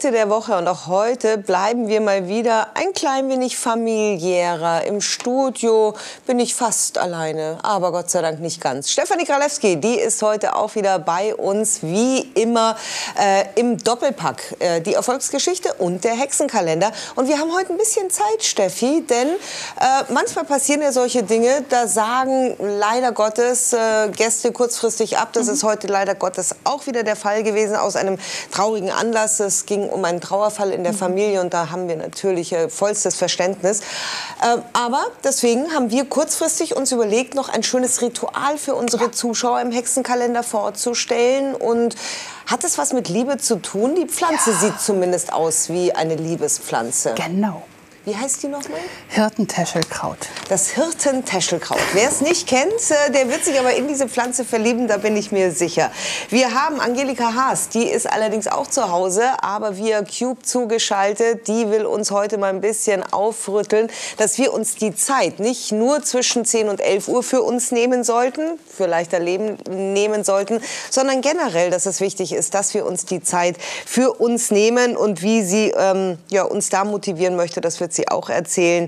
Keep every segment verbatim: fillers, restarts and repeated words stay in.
Mitte der Woche und auch heute bleiben wir mal wieder ein klein wenig familiärer. Im Studio bin ich fast alleine, aber Gott sei Dank nicht ganz. Stefanie Kralewski, die ist heute auch wieder bei uns, wie immer äh, im Doppelpack. Äh, die Erfolgsgeschichte und der Hexenkalender. Und wir haben heute ein bisschen Zeit, Steffi, denn äh, manchmal passieren ja solche Dinge, da sagen leider Gottes äh, Gäste kurzfristig ab. Das mhm. ist heute leider Gottes auch wieder der Fall gewesen, aus einem traurigen Anlass. Es ging um einen Trauerfall in der mhm. Familie und da haben wir natürlich äh, vollstes Verständnis. Äh, aber deswegen haben wir kurzfristig uns überlegt, noch ein schönes Ritual für unsere Zuschauer im Hexenkalender vorzustellen. Und hat es was mit Liebe zu tun? Die Pflanze ja. sieht zumindest aus wie eine Liebespflanze. Genau. Wie heißt die nochmal? Hirtentäschelkraut. Das Hirtentäschelkraut. Wer es nicht kennt, der wird sich aber in diese Pflanze verlieben, da bin ich mir sicher. Wir haben Angelika Haas, die ist allerdings auch zu Hause, aber via Cube zugeschaltet. Die will uns heute mal ein bisschen aufrütteln, dass wir uns die Zeit nicht nur zwischen zehn und elf Uhr für uns nehmen sollten, für leichter Leben nehmen sollten, sondern generell, dass es wichtig ist, dass wir uns die Zeit für uns nehmen und wie sie ähm, ja, uns da motivieren möchte, das wird sie auch erzählen.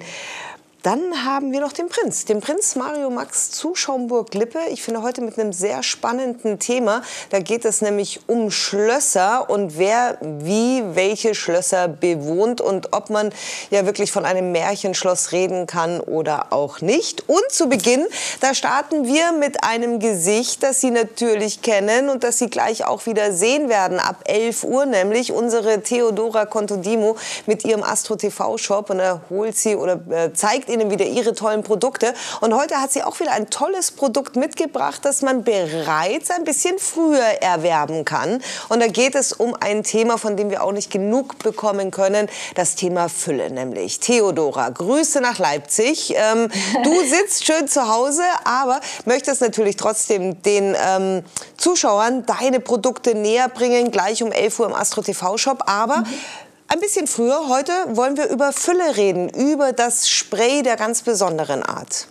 Dann haben wir noch den Prinz, den Prinz Mario Max zu Schaumburg-Lippe. Ich finde heute mit einem sehr spannenden Thema. Da geht es nämlich um Schlösser und wer wie welche Schlösser bewohnt und ob man ja wirklich von einem Märchenschloss reden kann oder auch nicht. Und zu Beginn, da starten wir mit einem Gesicht, das Sie natürlich kennen und das Sie gleich auch wieder sehen werden ab elf Uhr, nämlich unsere Theodora Contodimo mit ihrem Astro T V-Shop und er holt sie oder äh, zeigt Ihnen wieder ihre tollen Produkte. Und heute hat sie auch wieder ein tolles Produkt mitgebracht, das man bereits ein bisschen früher erwerben kann. Und da geht es um ein Thema, von dem wir auch nicht genug bekommen können, das Thema Fülle nämlich. Theodora, Grüße nach Leipzig. Ähm, du sitzt schön zu Hause, aber möchtest natürlich trotzdem den ähm, Zuschauern deine Produkte näher bringen, gleich um elf Uhr im Astro T V-Shop. Aber mhm. ein bisschen früher, heute wollen wir über Fülle reden, über das Spray der ganz besonderen Art.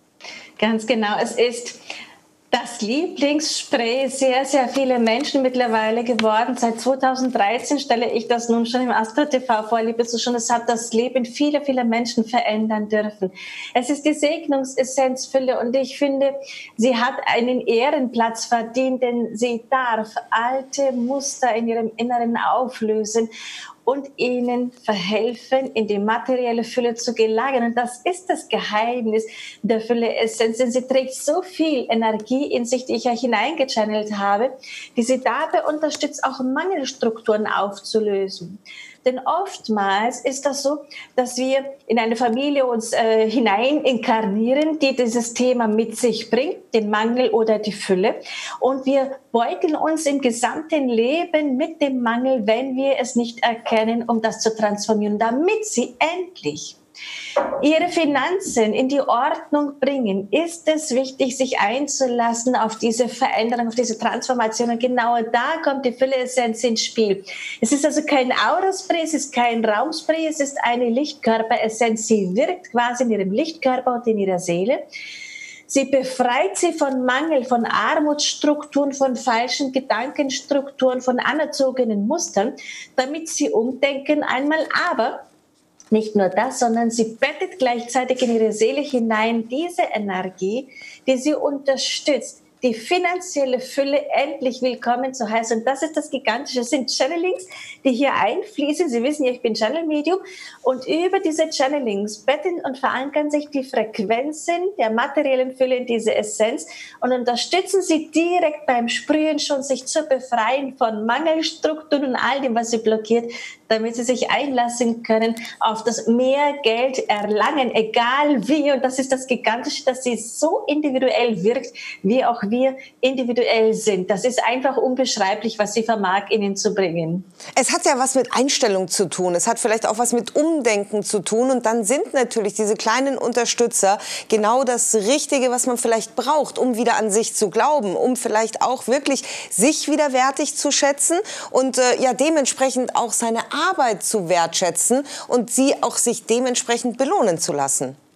Ganz genau, es ist das Lieblingsspray sehr, sehr viele Menschen mittlerweile geworden. Seit zweitausenddreizehn stelle ich das nun schon im Astro T V vor, liebe Zuschauer. Es hat das Leben vieler, vieler Menschen verändern dürfen. Es ist die Segnungsessenz Fülle und ich finde, sie hat einen Ehrenplatz verdient, denn sie darf alte Muster in ihrem Inneren auflösen und ihnen verhelfen, in die materielle Fülle zu gelangen. Und das ist das Geheimnis der Fülle-Essenz, denn sie trägt so viel Energie in sich, die ich ja hineingechannelt habe, die sie dabei unterstützt, auch Mangelstrukturen aufzulösen. Denn oftmals ist das so, dass wir in eine Familie uns äh, hinein inkarnieren, die dieses Thema mit sich bringt, den Mangel oder die Fülle. Und wir beuteln uns im gesamten Leben mit dem Mangel, wenn wir es nicht erkennen, um das zu transformieren, damit sie endlich ihre Finanzen in die Ordnung bringen, ist es wichtig, sich einzulassen auf diese Veränderung, auf diese Transformation. Und genau da kommt die Fülle-Essenz ins Spiel. Es ist also kein Auraspray, es ist kein Raumspray, es ist eine Lichtkörperessenz. Sie wirkt quasi in ihrem Lichtkörper und in ihrer Seele. Sie befreit sie von Mangel, von Armutsstrukturen, von falschen Gedankenstrukturen, von anerzogenen Mustern, damit sie umdenken einmal. Aber nicht nur das, sondern sie bettet gleichzeitig in ihre Seele hinein diese Energie, die sie unterstützt, die finanzielle Fülle endlich willkommen zu heißen. Und das ist das Gigantische. Es sind Channelings, die hier einfließen. Sie wissen ja, ich bin Channel-Medium. Und über diese Channelings betten und verankern sich die Frequenzen der materiellen Fülle in diese Essenz und unterstützen sie direkt beim Sprühen schon, sich zu befreien von Mangelstrukturen und all dem, was sie blockiert, damit sie sich einlassen können auf das mehr Geld erlangen, egal wie. Und das ist das Gigantische, dass sie so individuell wirkt, wie auch wir individuell sind. Das ist einfach unbeschreiblich, was sie vermag, ihnen zu bringen. Es hat ja was mit Einstellung zu tun. Es hat vielleicht auch was mit Umdenken zu tun. Und dann sind natürlich diese kleinen Unterstützer genau das Richtige, was man vielleicht braucht, um wieder an sich zu glauben, um vielleicht auch wirklich sich wieder wertig zu schätzen und äh, ja dementsprechend auch seine Arbeit zu wertschätzen und sie auch sich dementsprechend belohnen zu lassen.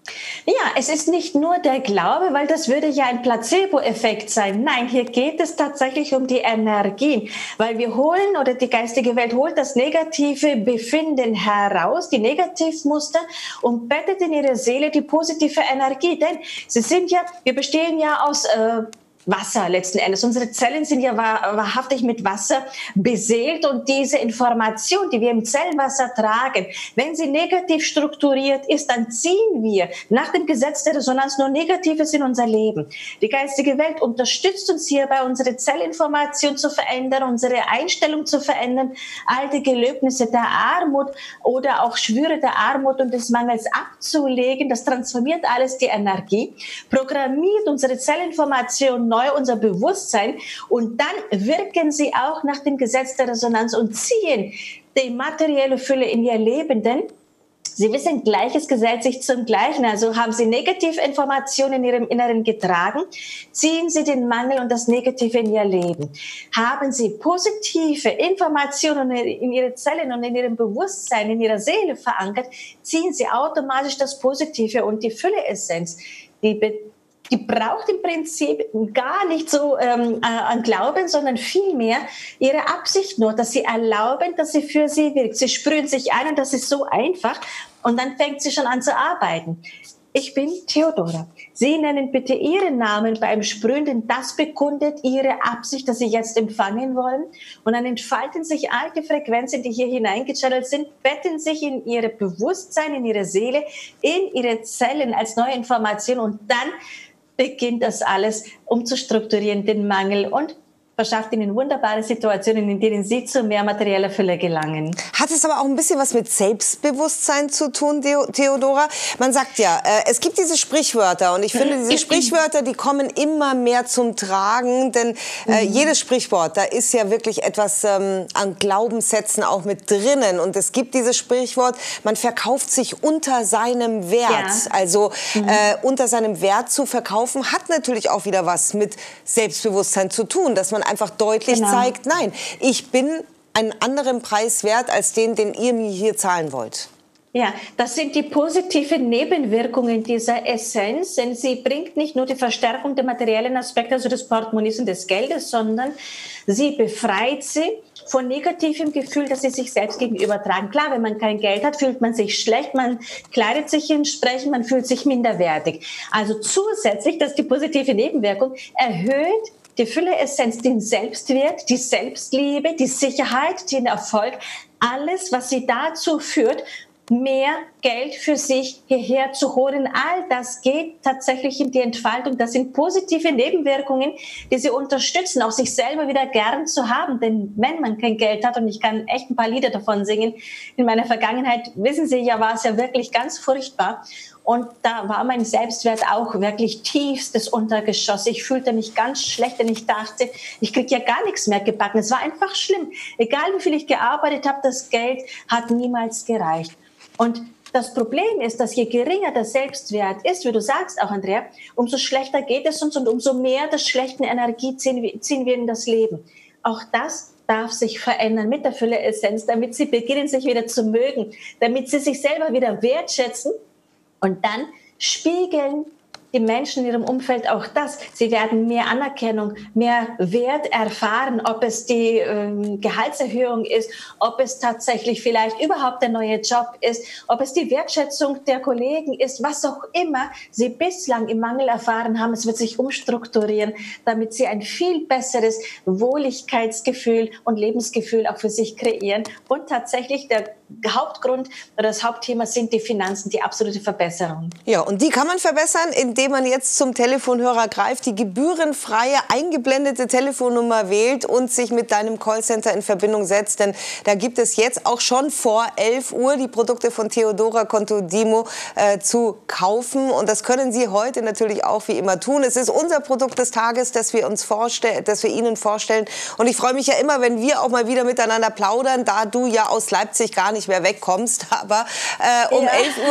Ja, es ist nicht nur der Glaube, weil das würde ja ein Placebo-Effekt sein. Nein, hier geht es tatsächlich um die Energien, weil wir holen oder die geistige Welt holt das negative Befinden heraus, die Negativmuster, und bettet in ihre Seele die positive Energie. Denn sie sind ja, wir bestehen ja aus äh, Wasser letzten Endes. Unsere Zellen sind ja wahr, wahrhaftig mit Wasser beseelt, und diese Information, die wir im Zellwasser tragen, wenn sie negativ strukturiert ist, dann ziehen wir nach dem Gesetz der Resonanz nur Negatives in unser Leben. Die geistige Welt unterstützt uns hierbei, unsere Zellinformation zu verändern, unsere Einstellung zu verändern, alte Gelöbnisse der Armut oder auch Schwüre der Armut und des Mangels abzulegen. Das transformiert alles die Energie, programmiert unsere Zellinformation neu, unser Bewusstsein, und dann wirken sie auch nach dem Gesetz der Resonanz und ziehen die materielle Fülle in ihr Leben, denn Sie wissen, Gleiches gesellt sich zum Gleichen. Also haben Sie Negativinformationen in Ihrem Inneren getragen, ziehen Sie den Mangel und das Negative in Ihr Leben. Haben Sie positive Informationen in Ihre Zellen und in Ihrem Bewusstsein, in Ihrer Seele verankert, ziehen Sie automatisch das Positive und die Fülle-Essenz. Die Die braucht im Prinzip gar nicht so ähm, an Glauben, sondern vielmehr ihre Absicht nur, dass sie erlauben, dass sie für sie wirkt. Sie sprühen sich ein, und das ist so einfach, und dann fängt sie schon an zu arbeiten. Ich bin Theodora. Sie nennen bitte Ihren Namen beim Sprühen, denn das bekundet Ihre Absicht, dass Sie jetzt empfangen wollen. Und dann entfalten sich alte Frequenzen, die hier hineingechannelt sind, betten sich in Ihr Bewusstsein, in Ihre Seele, in Ihre Zellen als neue Information, und dann beginnt das alles umzustrukturieren, den Mangel, und verschafft ihnen wunderbare Situationen, in denen sie zu mehr materieller Fülle gelangen. Hat es aber auch ein bisschen was mit Selbstbewusstsein zu tun, Theodora? Man sagt ja, äh, es gibt diese Sprichwörter, und ich finde, diese Sprichwörter, die kommen immer mehr zum Tragen, denn äh, mhm. jedes Sprichwort, da ist ja wirklich etwas ähm, an Glaubenssätzen auch mit drinnen, und es gibt dieses Sprichwort, man verkauft sich unter seinem Wert. Ja. Also mhm. äh, unter seinem Wert zu verkaufen, hat natürlich auch wieder was mit Selbstbewusstsein zu tun, dass man einfach deutlich genau. zeigt, nein, ich bin einen anderen Preis wert als den, den ihr mir hier zahlen wollt. Ja, das sind die positiven Nebenwirkungen dieser Essenz, denn sie bringt nicht nur die Verstärkung der materiellen Aspekte, also des Portemonnaies und des Geldes, sondern sie befreit sie von negativem Gefühl, das sie sich selbst gegenüber tragen. Klar, wenn man kein Geld hat, fühlt man sich schlecht, man kleidet sich entsprechend, man fühlt sich minderwertig. Also zusätzlich, das ist die positive Nebenwirkung, erhöht die Fülle-Essenz den Selbstwert, die Selbstliebe, die Sicherheit, den Erfolg, alles, was sie dazu führt, mehr Geld für sich hierher zu holen. All das geht tatsächlich in die Entfaltung. Das sind positive Nebenwirkungen, die sie unterstützen, auch sich selber wieder gern zu haben. Denn wenn man kein Geld hat, und ich kann echt ein paar Lieder davon singen, in meiner Vergangenheit, wissen Sie ja, war es ja wirklich ganz furchtbar. Und da war mein Selbstwert auch wirklich tiefstes Untergeschoss. Ich fühlte mich ganz schlecht, denn ich dachte, ich kriege ja gar nichts mehr gebacken. Es war einfach schlimm. Egal wie viel ich gearbeitet habe, das Geld hat niemals gereicht. Und das Problem ist, dass je geringer der Selbstwert ist, wie du sagst auch, Andrea, umso schlechter geht es uns, und umso mehr der schlechten Energie ziehen wir, ziehen wir in das Leben. Auch das darf sich verändern mit der Fülle-Essenz, damit sie beginnen, sich wieder zu mögen, damit sie sich selber wieder wertschätzen, und dann spiegeln die Menschen in ihrem Umfeld auch das. Sie werden mehr Anerkennung, mehr Wert erfahren, ob es die ähm, Gehaltserhöhung ist, ob es tatsächlich vielleicht überhaupt der neue Job ist, ob es die Wertschätzung der Kollegen ist, was auch immer sie bislang im Mangel erfahren haben. Es wird sich umstrukturieren, damit sie ein viel besseres Wohligkeitsgefühl und Lebensgefühl auch für sich kreieren. Und tatsächlich der Hauptgrund oder das Hauptthema sind die Finanzen, die absolute Verbesserung. Ja, und die kann man verbessern, indem man jetzt zum Telefonhörer greift, die gebührenfreie, eingeblendete Telefonnummer wählt und sich mit deinem Callcenter in Verbindung setzt. Denn da gibt es jetzt auch schon vor elf Uhr die Produkte von Theodora Contodimo äh, zu kaufen. Und das können Sie heute natürlich auch wie immer tun. Es ist unser Produkt des Tages, das wir uns vorstellen, das wir Ihnen vorstellen. Und ich freue mich ja immer, wenn wir auch mal wieder miteinander plaudern, da du ja aus Leipzig gar nicht mehr wegkommst. Aber äh, um ja. elf Uhr bist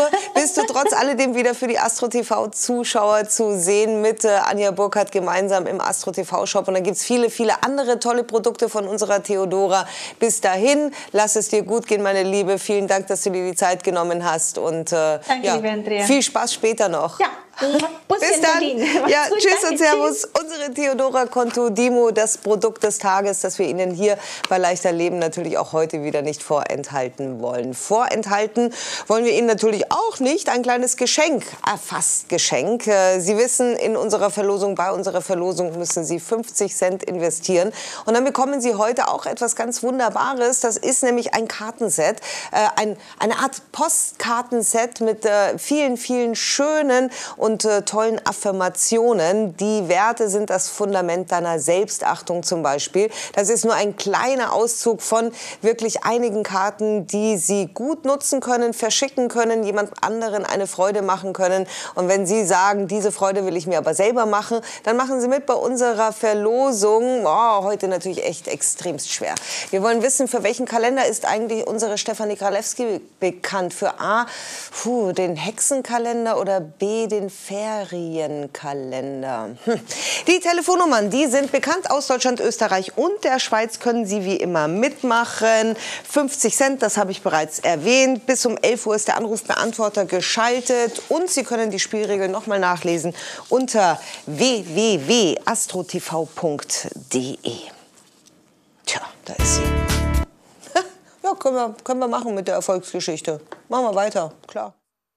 bist du trotz alledem wieder für die Astro T V-Zuschauer zu sehen mit äh, Anja Burkhardt gemeinsam im Astro T V-Shop. Und da gibt es viele, viele andere tolle Produkte von unserer Theodora. Bis dahin, lass es dir gut gehen, meine Liebe. Vielen Dank, dass du dir die Zeit genommen hast. Und äh, Danke, ja, liebe Andrea. viel Spaß später noch. Ja. Bis dann. Ja, tschüss und Servus. Unsere Theodora Contudimo, das Produkt des Tages, das wir Ihnen hier bei Leichter Leben natürlich auch heute wieder nicht vorenthalten wollen. Vorenthalten wollen wir Ihnen natürlich auch nicht ein kleines Geschenk, äh, fast Geschenk. Sie wissen, in unserer Verlosung, bei unserer Verlosung müssen Sie fünfzig Cent investieren. Und dann bekommen Sie heute auch etwas ganz Wunderbares. Das ist nämlich ein Kartenset, äh, ein, eine Art Postkartenset mit äh, vielen, vielen schönen und äh, tollen Affirmationen. Die Werte sind das Fundament deiner Selbstachtung zum Beispiel. Das ist nur ein kleiner Auszug von wirklich einigen Karten, die Sie gut nutzen können, verschicken können, jemand anderen eine Freude machen können. Und wenn Sie sagen, diese Freude will ich mir aber selber machen, dann machen Sie mit bei unserer Verlosung. Oh, heute natürlich echt extremst schwer. Wir wollen wissen, für welchen Kalender ist eigentlich unsere Stefanie Kralewski bekannt? Für A, puh, den Hexenkalender oder B, den Ferienkalender. Hm. Die Telefonnummern, die sind bekannt aus Deutschland, Österreich und der Schweiz, können Sie wie immer mitmachen. fünfzig Cent, das habe ich bereits erwähnt. Bis um elf Uhr ist der Anrufbeantworter geschaltet und Sie können die Spielregeln noch mal nachlesen unter w w w punkt astro t v punkt d e. Tja, da ist sie. Ja, können wir, können wir machen mit der Erfolgsgeschichte. Machen wir weiter, klar.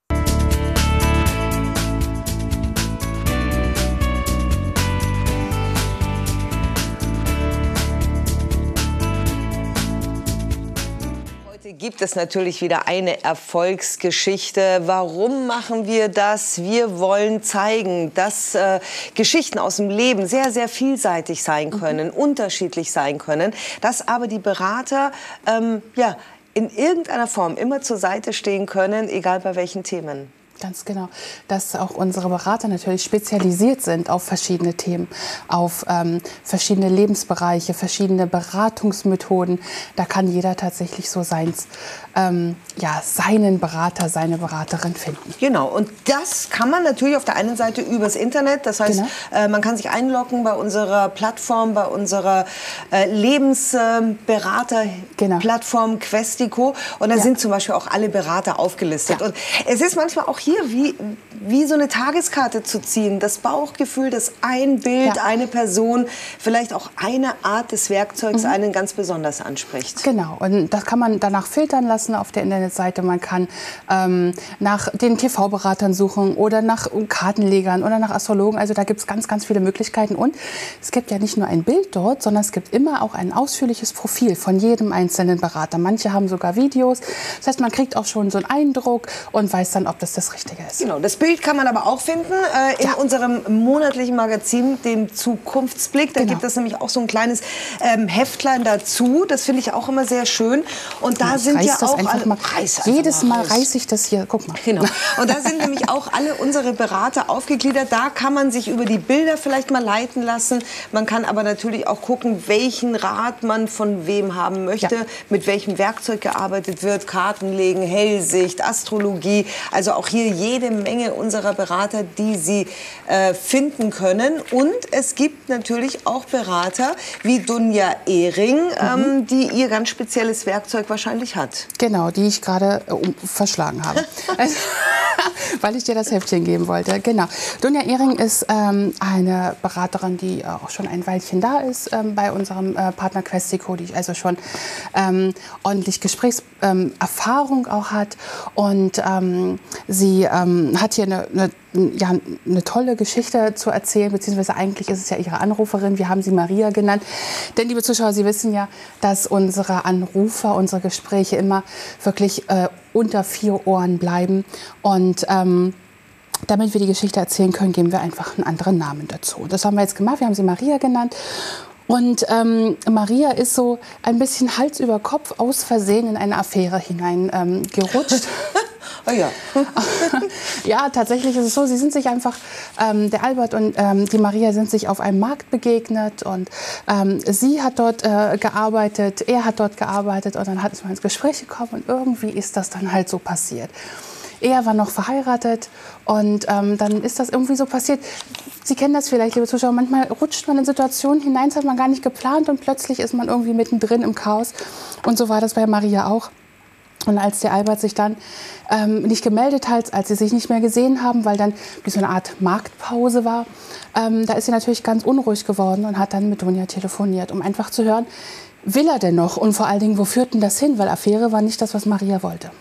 Gibt es natürlich wieder eine Erfolgsgeschichte. Warum machen wir das? Wir wollen zeigen, dass äh, Geschichten aus dem Leben sehr, sehr vielseitig sein können, mhm. unterschiedlich sein können, dass aber die Berater ähm, ja, in irgendeiner Form immer zur Seite stehen können, egal bei welchen Themen. Ganz genau, dass auch unsere Berater natürlich spezialisiert sind auf verschiedene Themen, auf ähm, verschiedene Lebensbereiche, verschiedene Beratungsmethoden. Da kann jeder tatsächlich so seins, ähm, ja, seinen Berater, seine Beraterin finden. Genau, und das kann man natürlich auf der einen Seite übers Internet. Das heißt, genau. äh, man kann sich einloggen bei unserer Plattform, bei unserer äh, Lebensberater-Plattform genau. Questico. Und da ja. sind zum Beispiel auch alle Berater aufgelistet. Ja. Und es ist manchmal auch hier wie, wie so eine Tageskarte zu ziehen. Das Bauchgefühl, dass ein Bild, ja. eine Person, vielleicht auch eine Art des Werkzeugs mhm. einen ganz besonders anspricht. Genau, und das kann man danach filtern lassen auf der Internetseite. Man kann ähm, nach den T V-Beratern suchen oder nach Kartenlegern oder nach Astrologen. Also da gibt es ganz, ganz viele Möglichkeiten. Und es gibt ja nicht nur ein Bild dort, sondern es gibt immer auch ein ausführliches Profil von jedem einzelnen Berater. Manche haben sogar Videos. Das heißt, man kriegt auch schon so einen Eindruck und weiß dann, ob das das Richtige ist. Genau, das Bild kann man aber auch finden äh, in ja. unserem monatlichen Magazin, dem Zukunftsblick. Da genau. gibt es nämlich auch so ein kleines ähm, Heftlein dazu. Das finde ich auch immer sehr schön. Und da ich sind ja auch alle, mal, jedes Mal, mal reiße ich das hier. Guck mal. Genau. Und da sind nämlich auch alle unsere Berater aufgegliedert. Da kann man sich über die Bilder vielleicht mal leiten lassen. Man kann aber natürlich auch gucken, welchen Rat man von wem haben möchte, ja. mit welchem Werkzeug gearbeitet wird. Kartenlegen, Hellsicht, Astrologie. Also auch hier jede Menge unserer Berater, die Sie äh, finden können. Und es gibt natürlich auch Berater wie Dunja Ehring, mhm. ähm, die ihr ganz spezielles Werkzeug wahrscheinlich hat. Genau, die ich gerade äh, um, verschlagen habe. Also, weil ich dir das Heftchen geben wollte. Genau. Dunja Ehring ist ähm, eine Beraterin, die äh, auch schon ein Weilchen da ist ähm, bei unserem äh, Partner Questico, die also schon ähm, ordentlich Gesprächserfahrung ähm, auch hat. Und ähm, sie ähm, hat hier eine, eine ja, eine tolle Geschichte zu erzählen, beziehungsweise eigentlich ist es ja ihre Anruferin. Wir haben sie Maria genannt. Denn, liebe Zuschauer, Sie wissen ja, dass unsere Anrufer, unsere Gespräche immer wirklich äh, unter vier Ohren bleiben. Und ähm, damit wir die Geschichte erzählen können, geben wir einfach einen anderen Namen dazu. Das haben wir jetzt gemacht. Wir haben sie Maria genannt. Und ähm, Maria ist so ein bisschen Hals über Kopf aus Versehen in eine Affäre hinein ähm, gerutscht. Oh ja. Ja, tatsächlich ist es so, sie sind sich einfach, ähm, der Albert und ähm, die Maria sind sich auf einem Markt begegnet und ähm, sie hat dort äh, gearbeitet, er hat dort gearbeitet und dann hat es mal ins Gespräch gekommen und irgendwie ist das dann halt so passiert. Er war noch verheiratet und ähm, dann ist das irgendwie so passiert. Sie kennen das vielleicht, liebe Zuschauer, manchmal rutscht man in Situationen hinein, das hat man gar nicht geplant und plötzlich ist man irgendwie mittendrin im Chaos. Und so war das bei Maria auch. Und als der Albert sich dann ähm, nicht gemeldet hat, als sie sich nicht mehr gesehen haben, weil dann wie so eine Art Marktpause war, ähm, da ist sie natürlich ganz unruhig geworden und hat dann mit Dunja telefoniert, um einfach zu hören, will er denn noch und vor allen Dingen, wo führt denn das hin? Weil Affäre war nicht das, was Maria wollte.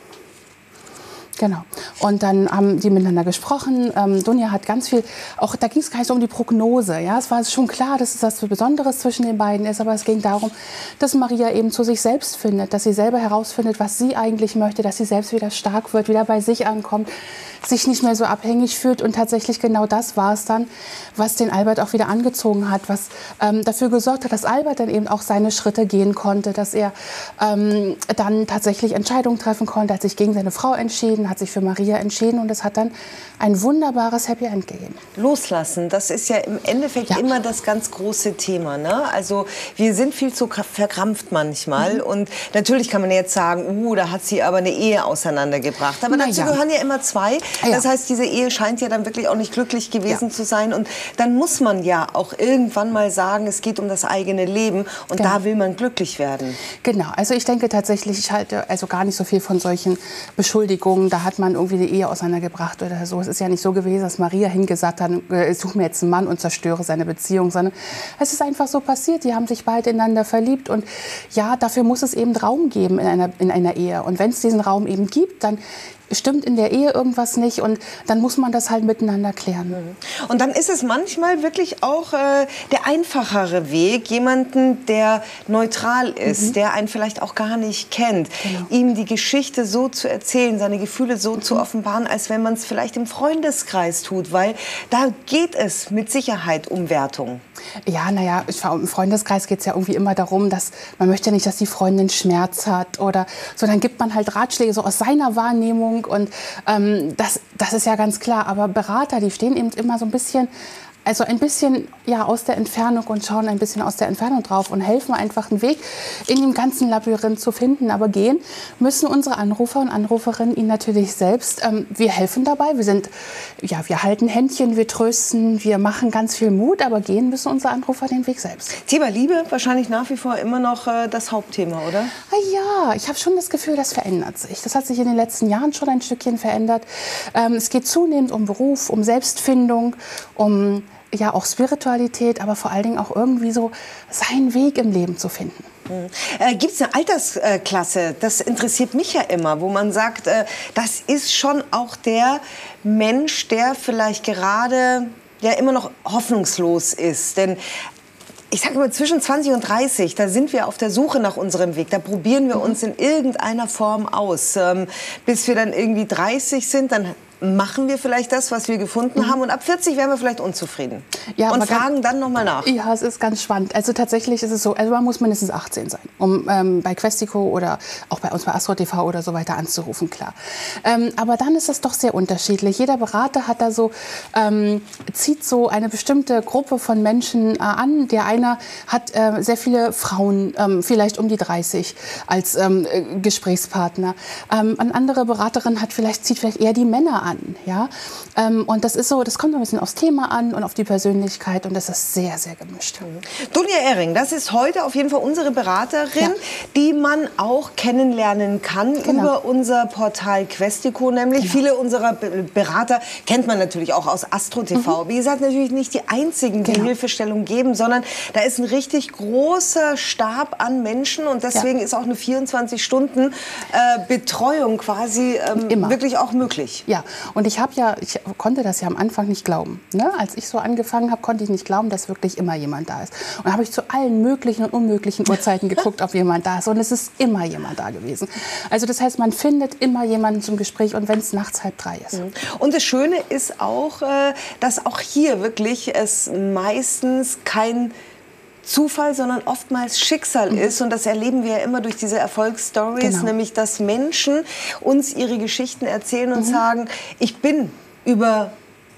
Genau. Und dann haben die miteinander gesprochen. Ähm, Dunja hat ganz viel, auch da ging es gar nicht so um die Prognose. Ja, es war schon klar, dass es was Besonderes zwischen den beiden ist, aber es ging darum, dass Maria eben zu sich selbst findet, dass sie selber herausfindet, was sie eigentlich möchte, dass sie selbst wieder stark wird, wieder bei sich ankommt, sich nicht mehr so abhängig fühlt. Und tatsächlich genau das war es dann, was den Albert auch wieder angezogen hat, was ähm, dafür gesorgt hat, dass Albert dann eben auch seine Schritte gehen konnte, dass er ähm, dann tatsächlich Entscheidungen treffen konnte, hat sich gegen seine Frau entschieden, hat sich für Maria entschieden und es hat dann ein wunderbares Happy End gegeben. Loslassen, das ist ja im Endeffekt ja. immer das ganz große Thema. Ne? Also wir sind viel zu verkrampft manchmal mhm. und natürlich kann man jetzt sagen, uh, da hat sie aber eine Ehe auseinandergebracht. Aber Na dazu ja. gehören ja immer zwei. Ja. Das heißt, diese Ehe scheint ja dann wirklich auch nicht glücklich gewesen ja. zu sein und dann muss man ja auch irgendwann mal sagen, es geht um das eigene Leben und genau. da will man glücklich werden. Genau, also ich denke tatsächlich, ich halte also gar nicht so viel von solchen Beschuldigungen, da hat man irgendwie eine Ehe auseinandergebracht oder so. Es ist ja nicht so gewesen, dass Maria hingesagt hat, ich suche mir jetzt einen Mann und zerstöre seine Beziehung, sondern es ist einfach so passiert. Die haben sich beide ineinander verliebt und ja, dafür muss es eben Raum geben in einer, in einer Ehe. Und wenn es diesen Raum eben gibt, dann stimmt in der Ehe irgendwas nicht und dann muss man das halt miteinander klären. Und dann ist es manchmal wirklich auch äh, der einfachere Weg, jemanden, der neutral ist, mhm. der einen vielleicht auch gar nicht kennt, genau. ihm die Geschichte so zu erzählen, seine Gefühle so mhm. zu offenbaren, als wenn man es vielleicht im Freundeskreis tut, weil da geht es mit Sicherheit um Wertung. Ja, naja, im Freundeskreis geht es ja irgendwie immer darum, dass man möchte nicht, dass die Freundin Schmerz hat oder so, dann gibt man halt Ratschläge so aus seiner Wahrnehmung und ähm, das, das ist ja ganz klar, aber Berater, die stehen eben immer so ein bisschen, also ein bisschen ja, aus der Entfernung und schauen ein bisschen aus der Entfernung drauf und helfen einfach einen Weg in dem ganzen Labyrinth zu finden. Aber gehen müssen unsere Anrufer und Anruferinnen ihn natürlich selbst. Ähm, wir helfen dabei, wir sind, ja, wir halten Händchen, wir trösten, wir machen ganz viel Mut, aber gehen müssen unsere Anrufer den Weg selbst. Thema Liebe wahrscheinlich nach wie vor immer noch äh, das Hauptthema, oder? Ah, ja, ich habe schon das Gefühl, das verändert sich. Das hat sich in den letzten Jahren schon ein Stückchen verändert. Ähm, es geht zunehmend um Beruf, um Selbstfindung, um ja auch Spiritualität, aber vor allen Dingen auch irgendwie so seinen Weg im Leben zu finden. Mhm. Äh, Gibt es eine Altersklasse? Das interessiert mich ja immer, wo man sagt, äh, das ist schon auch der Mensch, der vielleicht gerade ja immer noch hoffnungslos ist. Denn ich sage immer, zwischen zwanzig und dreißig, da sind wir auf der Suche nach unserem Weg. Da probieren wir uns in irgendeiner Form aus. Ähm, bis wir dann irgendwie dreißig sind, dann machen wir vielleicht das, was wir gefunden mhm. haben. Und ab vierzig wären wir vielleicht unzufrieden. Ja, und fragen dann noch mal nach. Ja, es ist ganz spannend. Also tatsächlich ist es so, also man muss mindestens achtzehn sein, um ähm, bei Questico oder auch bei uns bei Astro T V oder so weiter anzurufen, klar. Ähm, aber dann ist es doch sehr unterschiedlich. Jeder Berater hat da so, ähm, zieht so eine bestimmte Gruppe von Menschen äh, an. Der eine hat äh, sehr viele Frauen, ähm, vielleicht um die dreißig, als ähm, äh, Gesprächspartner. Ähm, eine andere Beraterin hat vielleicht, zieht vielleicht eher die Männer an. An, ja? Ähm, und das ist so, das kommt ein bisschen aufs Thema an und auf die Persönlichkeit und das ist sehr, sehr gemischt. Mhm. Dunja Ehring, das ist heute auf jeden Fall unsere Beraterin, ja. die man auch kennenlernen kann genau. über unser Portal Questico, nämlich genau. viele unserer Berater kennt man natürlich auch aus Astro T V. Mhm. Wie gesagt, natürlich nicht die einzigen, die genau. Hilfestellung geben, sondern da ist ein richtig großer Stab an Menschen und deswegen ja. ist auch eine vierundzwanzig Stunden äh, Betreuung quasi ähm, wirklich auch möglich. Ja. Und ich habe ja, ich konnte das ja am Anfang nicht glauben. Ne? Als ich so angefangen habe, konnte ich nicht glauben, dass wirklich immer jemand da ist. Und da habe ich zu allen möglichen und unmöglichen Uhrzeiten geguckt, ob jemand da ist. Und es ist immer jemand da gewesen. Also das heißt, man findet immer jemanden zum Gespräch und wenn es nachts halb drei ist. Und das Schöne ist auch, dass auch hier wirklich es meistens kein Zufall, sondern oftmals Schicksal mhm. ist. Und das erleben wir ja immer durch diese Erfolgsstories, genau. nämlich dass Menschen uns ihre Geschichten erzählen und mhm. sagen, ich bin über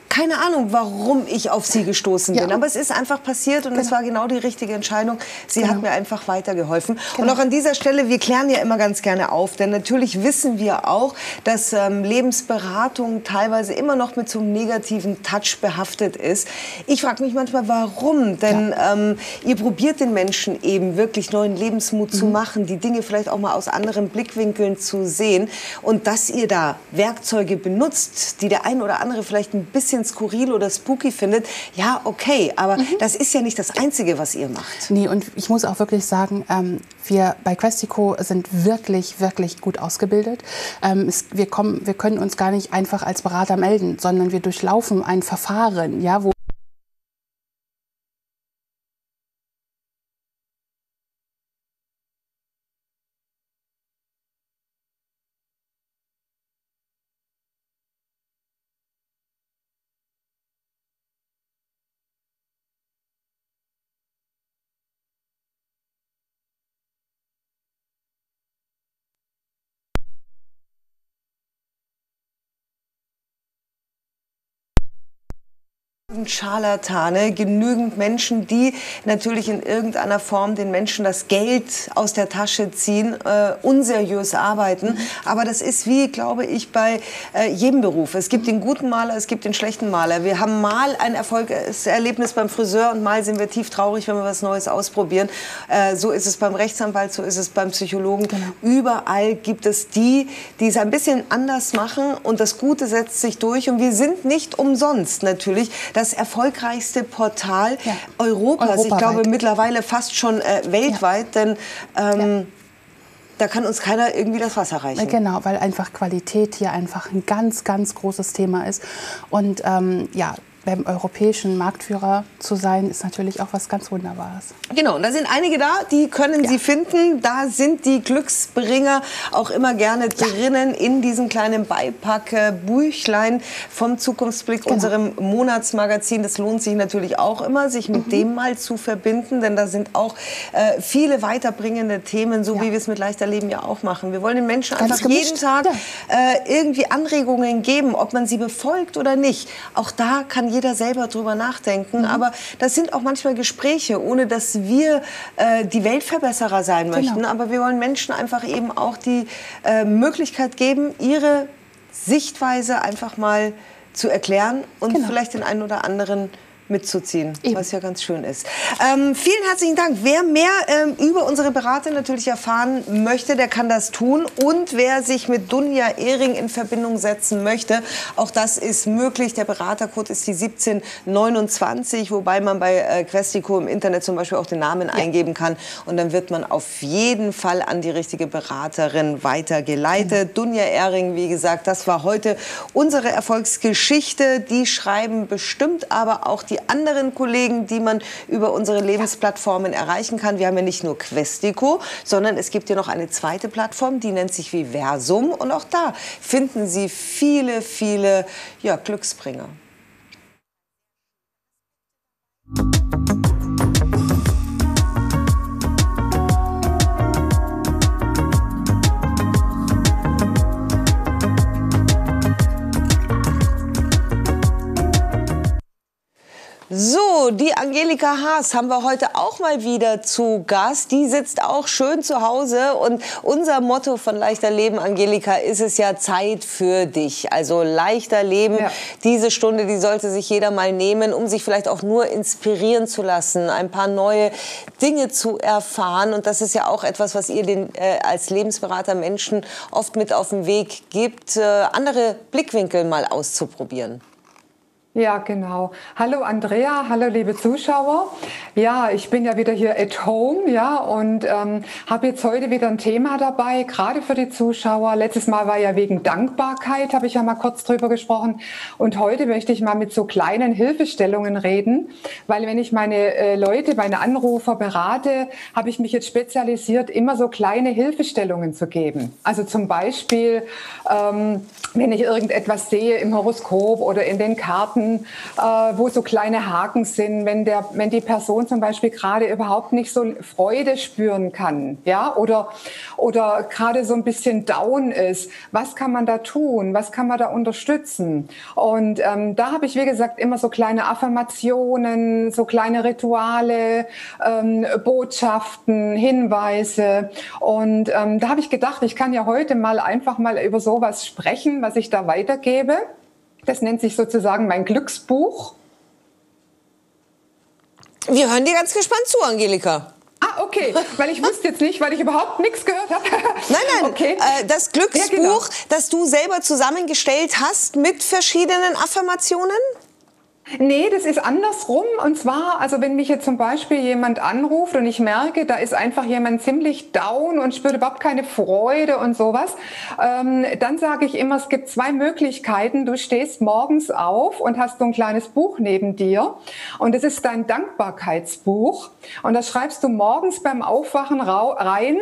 keine Ahnung, warum ich auf sie gestoßen bin. Ja. Aber es ist einfach passiert und es genau. war genau die richtige Entscheidung. Sie genau. hat mir einfach weitergeholfen. Genau. Und auch an dieser Stelle, wir klären ja immer ganz gerne auf, denn natürlich wissen wir auch, dass ähm, Lebensberatung teilweise immer noch mit so einem negativen Touch behaftet ist. Ich frage mich manchmal, warum? Denn ja. ähm, ihr probiert den Menschen eben wirklich neuen Lebensmut mhm. zu machen, die Dinge vielleicht auch mal aus anderen Blickwinkeln zu sehen und dass ihr da Werkzeuge benutzt, die der ein oder andere vielleicht ein bisschen skurril oder spooky findet. Ja, okay, aber mhm. das ist ja nicht das Einzige, was ihr macht. Nee, und ich muss auch wirklich sagen, ähm, wir bei Questico sind wirklich, wirklich gut ausgebildet. Ähm, es, wir, kommen, wir können uns gar nicht einfach als Berater melden, sondern wir durchlaufen ein Verfahren, ja, wo Scharlatane, genügend Menschen, die natürlich in irgendeiner Form den Menschen das Geld aus der Tasche ziehen, äh, unseriös arbeiten. Mhm. Aber das ist wie, glaube ich, bei äh, jedem Beruf. Es gibt den guten Maler, es gibt den schlechten Maler. Wir haben mal ein Erfolgserlebnis beim Friseur und mal sind wir tief traurig, wenn wir was Neues ausprobieren. Äh, so ist es beim Rechtsanwalt, so ist es beim Psychologen. Genau. Überall gibt es die, die es ein bisschen anders machen und das Gute setzt sich durch. Und wir sind nicht umsonst natürlich das erfolgreichste Portal ja. Europas. Europaweit. Ich glaube mittlerweile fast schon äh, weltweit, ja. denn ähm, ja. da kann uns keiner irgendwie das Wasser reichen. Genau, weil einfach Qualität hier einfach ein ganz, ganz großes Thema ist. Und ähm, ja, beim europäischen Marktführer zu sein, ist natürlich auch was ganz Wunderbares. Genau, und da sind einige da, die können ja. Sie finden. Da sind die Glücksbringer auch immer gerne ja. drinnen in diesem kleinen Beipackbüchlein vom Zukunftsblick, genau. unserem Monatsmagazin. Das lohnt sich natürlich auch immer, sich mit mhm. dem mal zu verbinden, denn da sind auch äh, viele weiterbringende Themen, so ja. wie wir es mit Leichter Leben ja auch machen. Wir wollen den Menschen ganz einfach gemischt. jeden Tag ja. äh, irgendwie Anregungen geben, ob man sie befolgt oder nicht. Auch da kann jeder selber drüber nachdenken. Mhm. Aber das sind auch manchmal Gespräche, ohne dass wir äh, die Weltverbesserer sein möchten. Genau. Aber wir wollen Menschen einfach eben auch die äh, Möglichkeit geben, ihre Sichtweise einfach mal zu erklären und genau. vielleicht den einen oder anderen mitzuziehen, Eben. was ja ganz schön ist. Ähm, vielen herzlichen Dank. Wer mehr ähm, über unsere Berater natürlich erfahren möchte, der kann das tun. Und wer sich mit Dunja Ehring in Verbindung setzen möchte, auch das ist möglich. Der Beratercode ist die siebzehn neunundzwanzig, wobei man bei äh, Questico im Internet zum Beispiel auch den Namen ja. eingeben kann. Und dann wird man auf jeden Fall an die richtige Beraterin weitergeleitet. Genau. Dunja Ehring, wie gesagt, das war heute unsere Erfolgsgeschichte. Die schreiben bestimmt aber auch die anderen Kollegen, die man über unsere Lebensplattformen erreichen kann. Wir haben ja nicht nur Questico, sondern es gibt ja noch eine zweite Plattform, die nennt sich Viversum. Und auch da finden Sie viele, viele ja, Glücksbringer. So, die Angelika Haas haben wir heute auch mal wieder zu Gast. Die sitzt auch schön zu Hause und unser Motto von Leichter Leben, Angelika, ist es ja Zeit für dich. Also leichter Leben, ja. diese Stunde, die sollte sich jeder mal nehmen, um sich vielleicht auch nur inspirieren zu lassen, ein paar neue Dinge zu erfahren. Und das ist ja auch etwas, was ihr den, äh, als Lebensberater Menschen oft mit auf den Weg gibt, äh, andere Blickwinkel mal auszuprobieren. Ja, genau. Hallo Andrea, hallo liebe Zuschauer. Ja, ich bin ja wieder hier at home, ja, und ähm, habe jetzt heute wieder ein Thema dabei, gerade für die Zuschauer. Letztes Mal war ja wegen Dankbarkeit, habe ich ja mal kurz drüber gesprochen. Und heute möchte ich mal mit so kleinen Hilfestellungen reden, weil wenn ich meine äh, Leute, meine Anrufer berate, habe ich mich jetzt spezialisiert, immer so kleine Hilfestellungen zu geben. Also zum Beispiel, ähm, wenn ich irgendetwas sehe im Horoskop oder in den Karten, Sachen, äh, wo so kleine Haken sind, wenn, der, wenn die Person zum Beispiel gerade überhaupt nicht so Freude spüren kann, ja, oder, oder gerade so ein bisschen down ist. Was kann man da tun? Was kann man da unterstützen? Und ähm, da habe ich, wie gesagt, immer so kleine Affirmationen, so kleine Rituale, ähm, Botschaften, Hinweise. Und ähm, da habe ich gedacht, ich kann ja heute mal einfach mal über sowas sprechen, was ich da weitergebe. Das nennt sich sozusagen mein Glücksbuch. Wir hören dir ganz gespannt zu, Angelika. Ah, okay, weil ich wusste jetzt nicht, weil ich überhaupt nichts gehört habe. Nein, nein, okay. äh, das Glücksbuch, ja, genau. das du selber zusammengestellt hast mit verschiedenen Affirmationen? Nee, das ist andersrum. Und zwar, also wenn mich jetzt zum Beispiel jemand anruft und ich merke, da ist einfach jemand ziemlich down und spürt überhaupt keine Freude und sowas, ähm, dann sage ich immer, es gibt zwei Möglichkeiten. Du stehst morgens auf und hast so ein kleines Buch neben dir und es ist dein Dankbarkeitsbuch und das schreibst du morgens beim Aufwachen rein.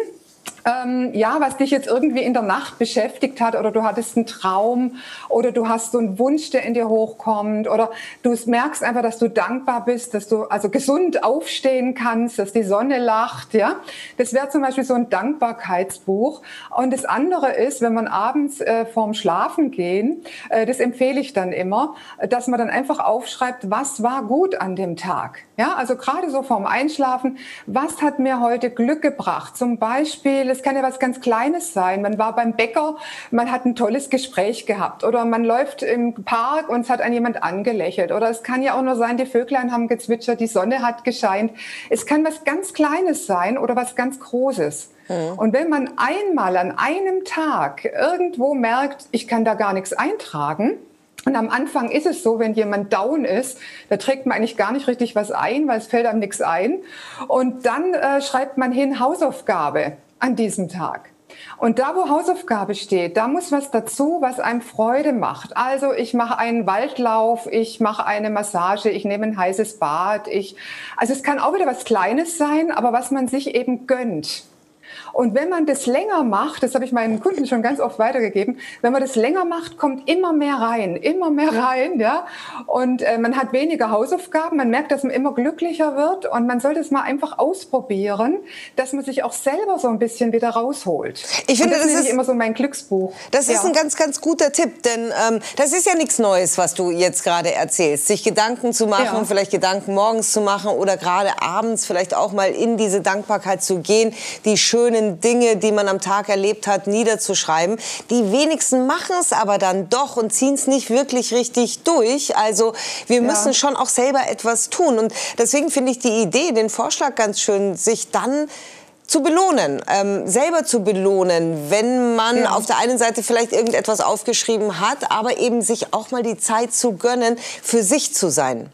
Ähm, ja, was dich jetzt irgendwie in der Nacht beschäftigt hat oder du hattest einen Traum oder du hast so einen Wunsch, der in dir hochkommt oder du merkst einfach, dass du dankbar bist, dass du also gesund aufstehen kannst, dass die Sonne lacht, ja. Das wäre zum Beispiel so ein Dankbarkeitsbuch. Und das andere ist, wenn man abends äh, vorm Schlafen gehen, äh, das empfehle ich dann immer, dass man dann einfach aufschreibt, was war gut an dem Tag. Ja, also gerade so vorm Einschlafen, was hat mir heute Glück gebracht? Zum Beispiel, es kann ja was ganz Kleines sein. Man war beim Bäcker, man hat ein tolles Gespräch gehabt oder man läuft im Park und es hat einen jemand angelächelt. Oder es kann ja auch nur sein, die Vöglein haben gezwitschert, die Sonne hat gescheint. Es kann was ganz Kleines sein oder was ganz Großes. Mhm. Und wenn man einmal an einem Tag irgendwo merkt, ich kann da gar nichts eintragen, und am Anfang ist es so, wenn jemand down ist, da trägt man eigentlich gar nicht richtig was ein, weil es fällt einem nichts ein. Und dann äh, schreibt man hin Hausaufgabe an diesem Tag. Und da, wo Hausaufgabe steht, da muss was dazu, was einem Freude macht. Also ich mache einen Waldlauf, ich mache eine Massage, ich nehme ein heißes Bad. Ich, also es kann auch wieder was Kleines sein, aber was man sich eben gönnt. Und wenn man das länger macht, das habe ich meinen Kunden schon ganz oft weitergegeben, wenn man das länger macht, kommt immer mehr rein, immer mehr rein, ja. Und äh, man hat weniger Hausaufgaben, man merkt, dass man immer glücklicher wird und man sollte es mal einfach ausprobieren, dass man sich auch selber so ein bisschen wieder rausholt. Ich finde, und das, das ist immer so mein Glücksbuch. Das ja. ist ein ganz, ganz guter Tipp, denn ähm, das ist ja nichts Neues, was du jetzt gerade erzählst. Sich Gedanken zu machen, ja. vielleicht Gedanken morgens zu machen oder gerade abends vielleicht auch mal in diese Dankbarkeit zu gehen, die schönen Dinge, die man am Tag erlebt hat, niederzuschreiben. Die wenigsten machen es aber dann doch und ziehen es nicht wirklich richtig durch. Also wir müssen ja. schon auch selber etwas tun. Und deswegen finde ich die Idee, den Vorschlag ganz schön, sich dann zu belohnen, ähm, selber zu belohnen, wenn man ja. auf der einen Seite vielleicht irgendetwas aufgeschrieben hat, aber eben sich auch mal die Zeit zu gönnen, für sich zu sein.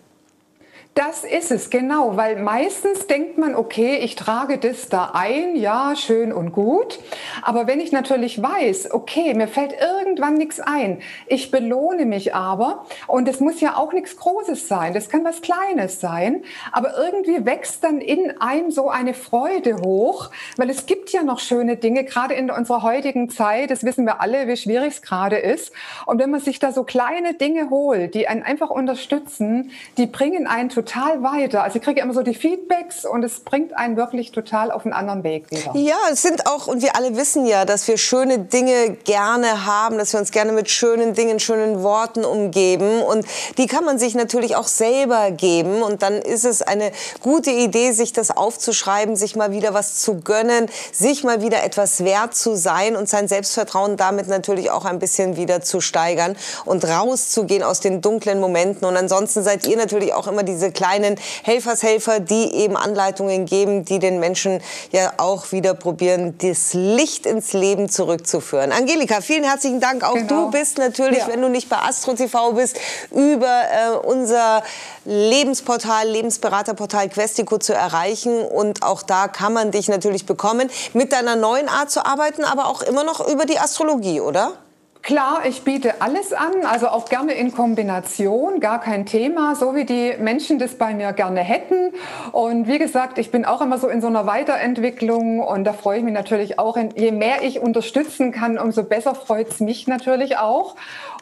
Das ist es, genau, weil meistens denkt man, okay, ich trage das da ein, ja, schön und gut. Aber wenn ich natürlich weiß, okay, mir fällt irgendwann nichts ein, ich belohne mich aber und es muss ja auch nichts Großes sein, das kann was Kleines sein, aber irgendwie wächst dann in einem so eine Freude hoch, weil es gibt ja noch schöne Dinge, gerade in unserer heutigen Zeit, das wissen wir alle, wie schwierig es gerade ist. Und wenn man sich da so kleine Dinge holt, die einen einfach unterstützen, die bringen einen total total weiter. Also ich kriege immer so die Feedbacks und es bringt einen wirklich total auf einen anderen Weg wieder. Ja, es sind auch, und wir alle wissen ja, dass wir schöne Dinge gerne haben, dass wir uns gerne mit schönen Dingen, schönen Worten umgeben und die kann man sich natürlich auch selber geben und dann ist es eine gute Idee, sich das aufzuschreiben, sich mal wieder was zu gönnen, sich mal wieder etwas wert zu sein und sein Selbstvertrauen damit natürlich auch ein bisschen wieder zu steigern und rauszugehen aus den dunklen Momenten. Und ansonsten seid ihr natürlich auch immer diese kleinen Helfershelfer, die eben Anleitungen geben, die den Menschen ja auch wieder probieren, das Licht ins Leben zurückzuführen. Angelika, vielen herzlichen Dank. Auch genau. du bist natürlich, ja. wenn du nicht bei Astro T V bist, über äh, unser Lebensportal, Lebensberaterportal Questico zu erreichen. Und auch da kann man dich natürlich bekommen, mit deiner neuen Art zu arbeiten, aber auch immer noch über die Astrologie, oder? Klar, ich biete alles an, also auch gerne in Kombination, gar kein Thema, so wie die Menschen das bei mir gerne hätten. Und wie gesagt, ich bin auch immer so in so einer Weiterentwicklung und da freue ich mich natürlich auch, je mehr ich unterstützen kann, umso besser freut es mich natürlich auch.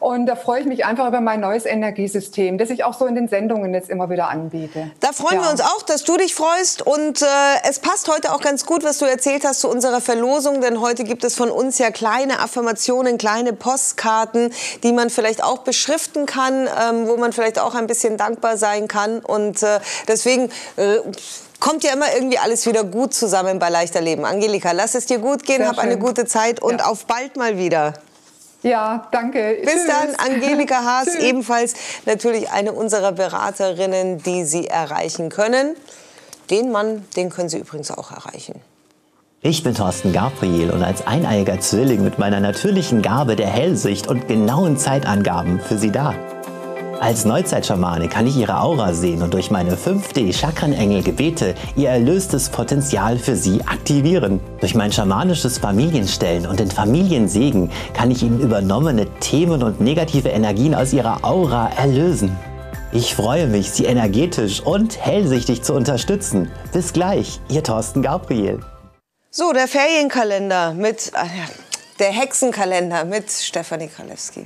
Und da freue ich mich einfach über mein neues Energiesystem, das ich auch so in den Sendungen jetzt immer wieder anbiete. Da freuen ja. wir uns auch, dass du dich freust. Und äh, es passt heute auch ganz gut, was du erzählt hast zu unserer Verlosung. Denn heute gibt es von uns ja kleine Affirmationen, kleine Postkarten, die man vielleicht auch beschriften kann, ähm, wo man vielleicht auch ein bisschen dankbar sein kann. Und äh, deswegen äh, kommt ja immer irgendwie alles wieder gut zusammen bei Leichter Leben. Angelika, lass es dir gut gehen, Sehr hab eine schön. gute Zeit und Ja. auf bald mal wieder. Ja, danke. Bis Tschüss. dann, Angelika Haas, Tschüss. ebenfalls natürlich eine unserer Beraterinnen, die Sie erreichen können. Den Mann, den können Sie übrigens auch erreichen. Ich bin Thorsten Gabriel und als eineiiger Zwilling mit meiner natürlichen Gabe der Hellsicht und genauen Zeitangaben für Sie da. Als Neuzeitschamane kann ich Ihre Aura sehen und durch meine fünf D Chakrenengel-Gebete Ihr erlöstes Potenzial für Sie aktivieren. Durch mein schamanisches Familienstellen und den Familiensegen kann ich Ihnen übernommene Themen und negative Energien aus Ihrer Aura erlösen. Ich freue mich, Sie energetisch und hellsichtig zu unterstützen. Bis gleich, Ihr Thorsten Gabriel. So, der Ferienkalender mit, äh, der Hexenkalender mit Stefanie Kralewski.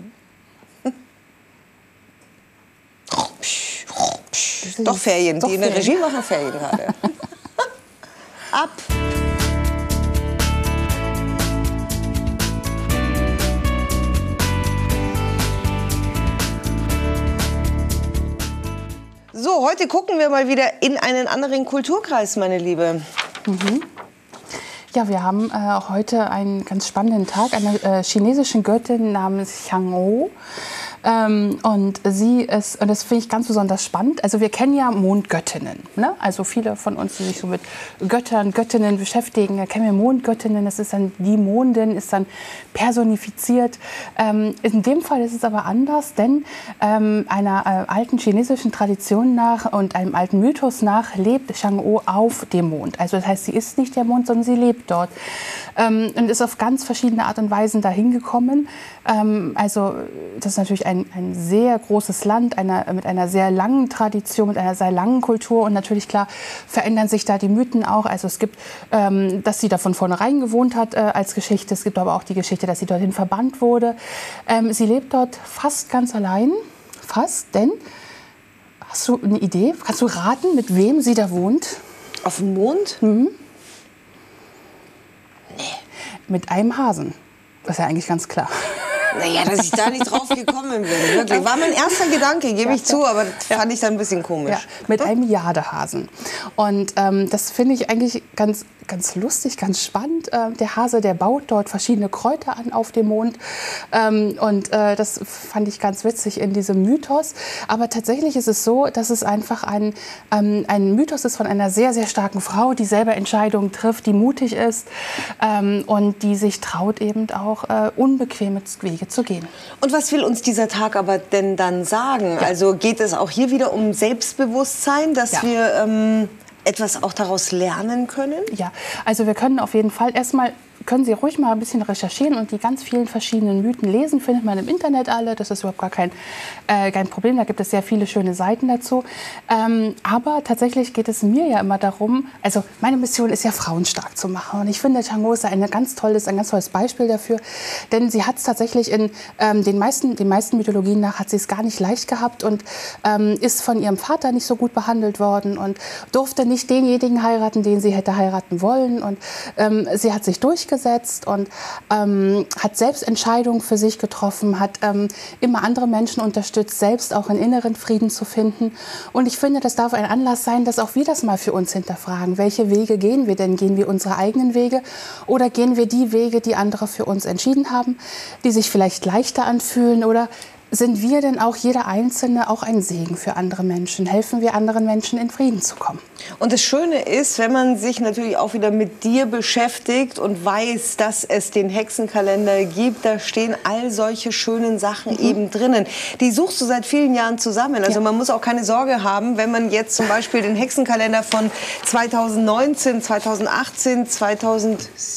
Doch Ferien, Doch die in der Ferien. Regie machen Ferien gerade. Ab. So, heute gucken wir mal wieder in einen anderen Kulturkreis, meine Liebe. Ja, wir haben äh, heute einen ganz spannenden Tag einer äh, chinesischen Göttin namens Chang'o. Ähm, und sie ist, und das finde ich ganz besonders spannend, also wir kennen ja Mondgöttinnen, ne? Also viele von uns, die sich so mit Göttern, Göttinnen beschäftigen, da kennen wir Mondgöttinnen, das ist dann die Mondin, ist dann personifiziert. Ähm, in dem Fall ist es aber anders, denn ähm, einer äh, alten chinesischen Tradition nach und einem alten Mythos nach lebt Chang'o auf dem Mond. Also das heißt, sie ist nicht der Mond, sondern sie lebt dort ähm, und ist auf ganz verschiedene Art und Weisen dahin gekommen. Ähm, also das ist natürlich ein, ein sehr großes Land einer, mit einer sehr langen Tradition, mit einer sehr langen Kultur. Und natürlich, klar, verändern sich da die Mythen auch. Also es gibt, ähm, dass sie da von vornherein gewohnt hat äh, als Geschichte. Es gibt aber auch die Geschichte, dass sie dorthin verbannt wurde. Ähm, sie lebt dort fast ganz allein. Fast, denn, hast du eine Idee? Kannst du raten, mit wem sie da wohnt? Auf dem Mond? Mhm. Nee. Mit einem Hasen. Das ist ja eigentlich ganz klar. Naja, dass ich da nicht drauf gekommen bin. Wirklich. War mein erster Gedanke, gebe ich zu, aber Ja. fand ich dann ein bisschen komisch. Ja, mit einem Jadehasen. Und ähm, das finde ich eigentlich ganz, ganz lustig, ganz spannend. Äh, der Hase, der baut dort verschiedene Kräuter an auf dem Mond. Ähm, und äh, das fand ich ganz witzig in diesem Mythos. Aber tatsächlich ist es so, dass es einfach ein, ähm, ein Mythos ist von einer sehr, sehr starken Frau, die selber Entscheidungen trifft, die mutig ist ähm, und die sich traut, eben auch äh, unbequeme Wege zu gehen. Und was will uns dieser Tag aber denn dann sagen? Ja. Also geht es auch hier wieder um Selbstbewusstsein, dass Ja. wir ähm, etwas auch daraus lernen können? Ja, also wir können auf jeden Fall erstmal, können Sie ruhig mal ein bisschen recherchieren und die ganz vielen verschiedenen Mythen lesen, findet man im Internet alle, das ist überhaupt gar kein, äh, kein Problem, da gibt es sehr viele schöne Seiten dazu. Ähm, aber tatsächlich geht es mir ja immer darum, also meine Mission ist ja, Frauen stark zu machen und ich finde, Chang'o ist ein ganz tolles, ein ganz tolles Beispiel dafür, denn sie hat es tatsächlich in ähm, den, meisten, den meisten Mythologien nach, hat sie es gar nicht leicht gehabt und ähm, ist von ihrem Vater nicht so gut behandelt worden und durfte nicht denjenigen heiraten, den sie hätte heiraten wollen und ähm, sie hat sich durchgesetzt und ähm, hat selbst Entscheidungen für sich getroffen, hat ähm, immer andere Menschen unterstützt, selbst auch einen inneren Frieden zu finden. Und ich finde, das darf ein Anlass sein, dass auch wir das mal für uns hinterfragen. Welche Wege gehen wir denn? Gehen wir unsere eigenen Wege oder gehen wir die Wege, die andere für uns entschieden haben, die sich vielleicht leichter anfühlen oder sind wir denn auch, jeder Einzelne, auch ein Segen für andere Menschen? Helfen wir anderen Menschen, in Frieden zu kommen? Und das Schöne ist, wenn man sich natürlich auch wieder mit dir beschäftigt und weiß, dass es den Hexenkalender gibt, da stehen all solche schönen Sachen mhm. eben drinnen. Die suchst du seit vielen Jahren zusammen. Also ja. man muss auch keine Sorge haben, wenn man jetzt zum Beispiel den Hexenkalender von zweitausendneunzehn, zweitausendachtzehn, zweitausendsiebzehn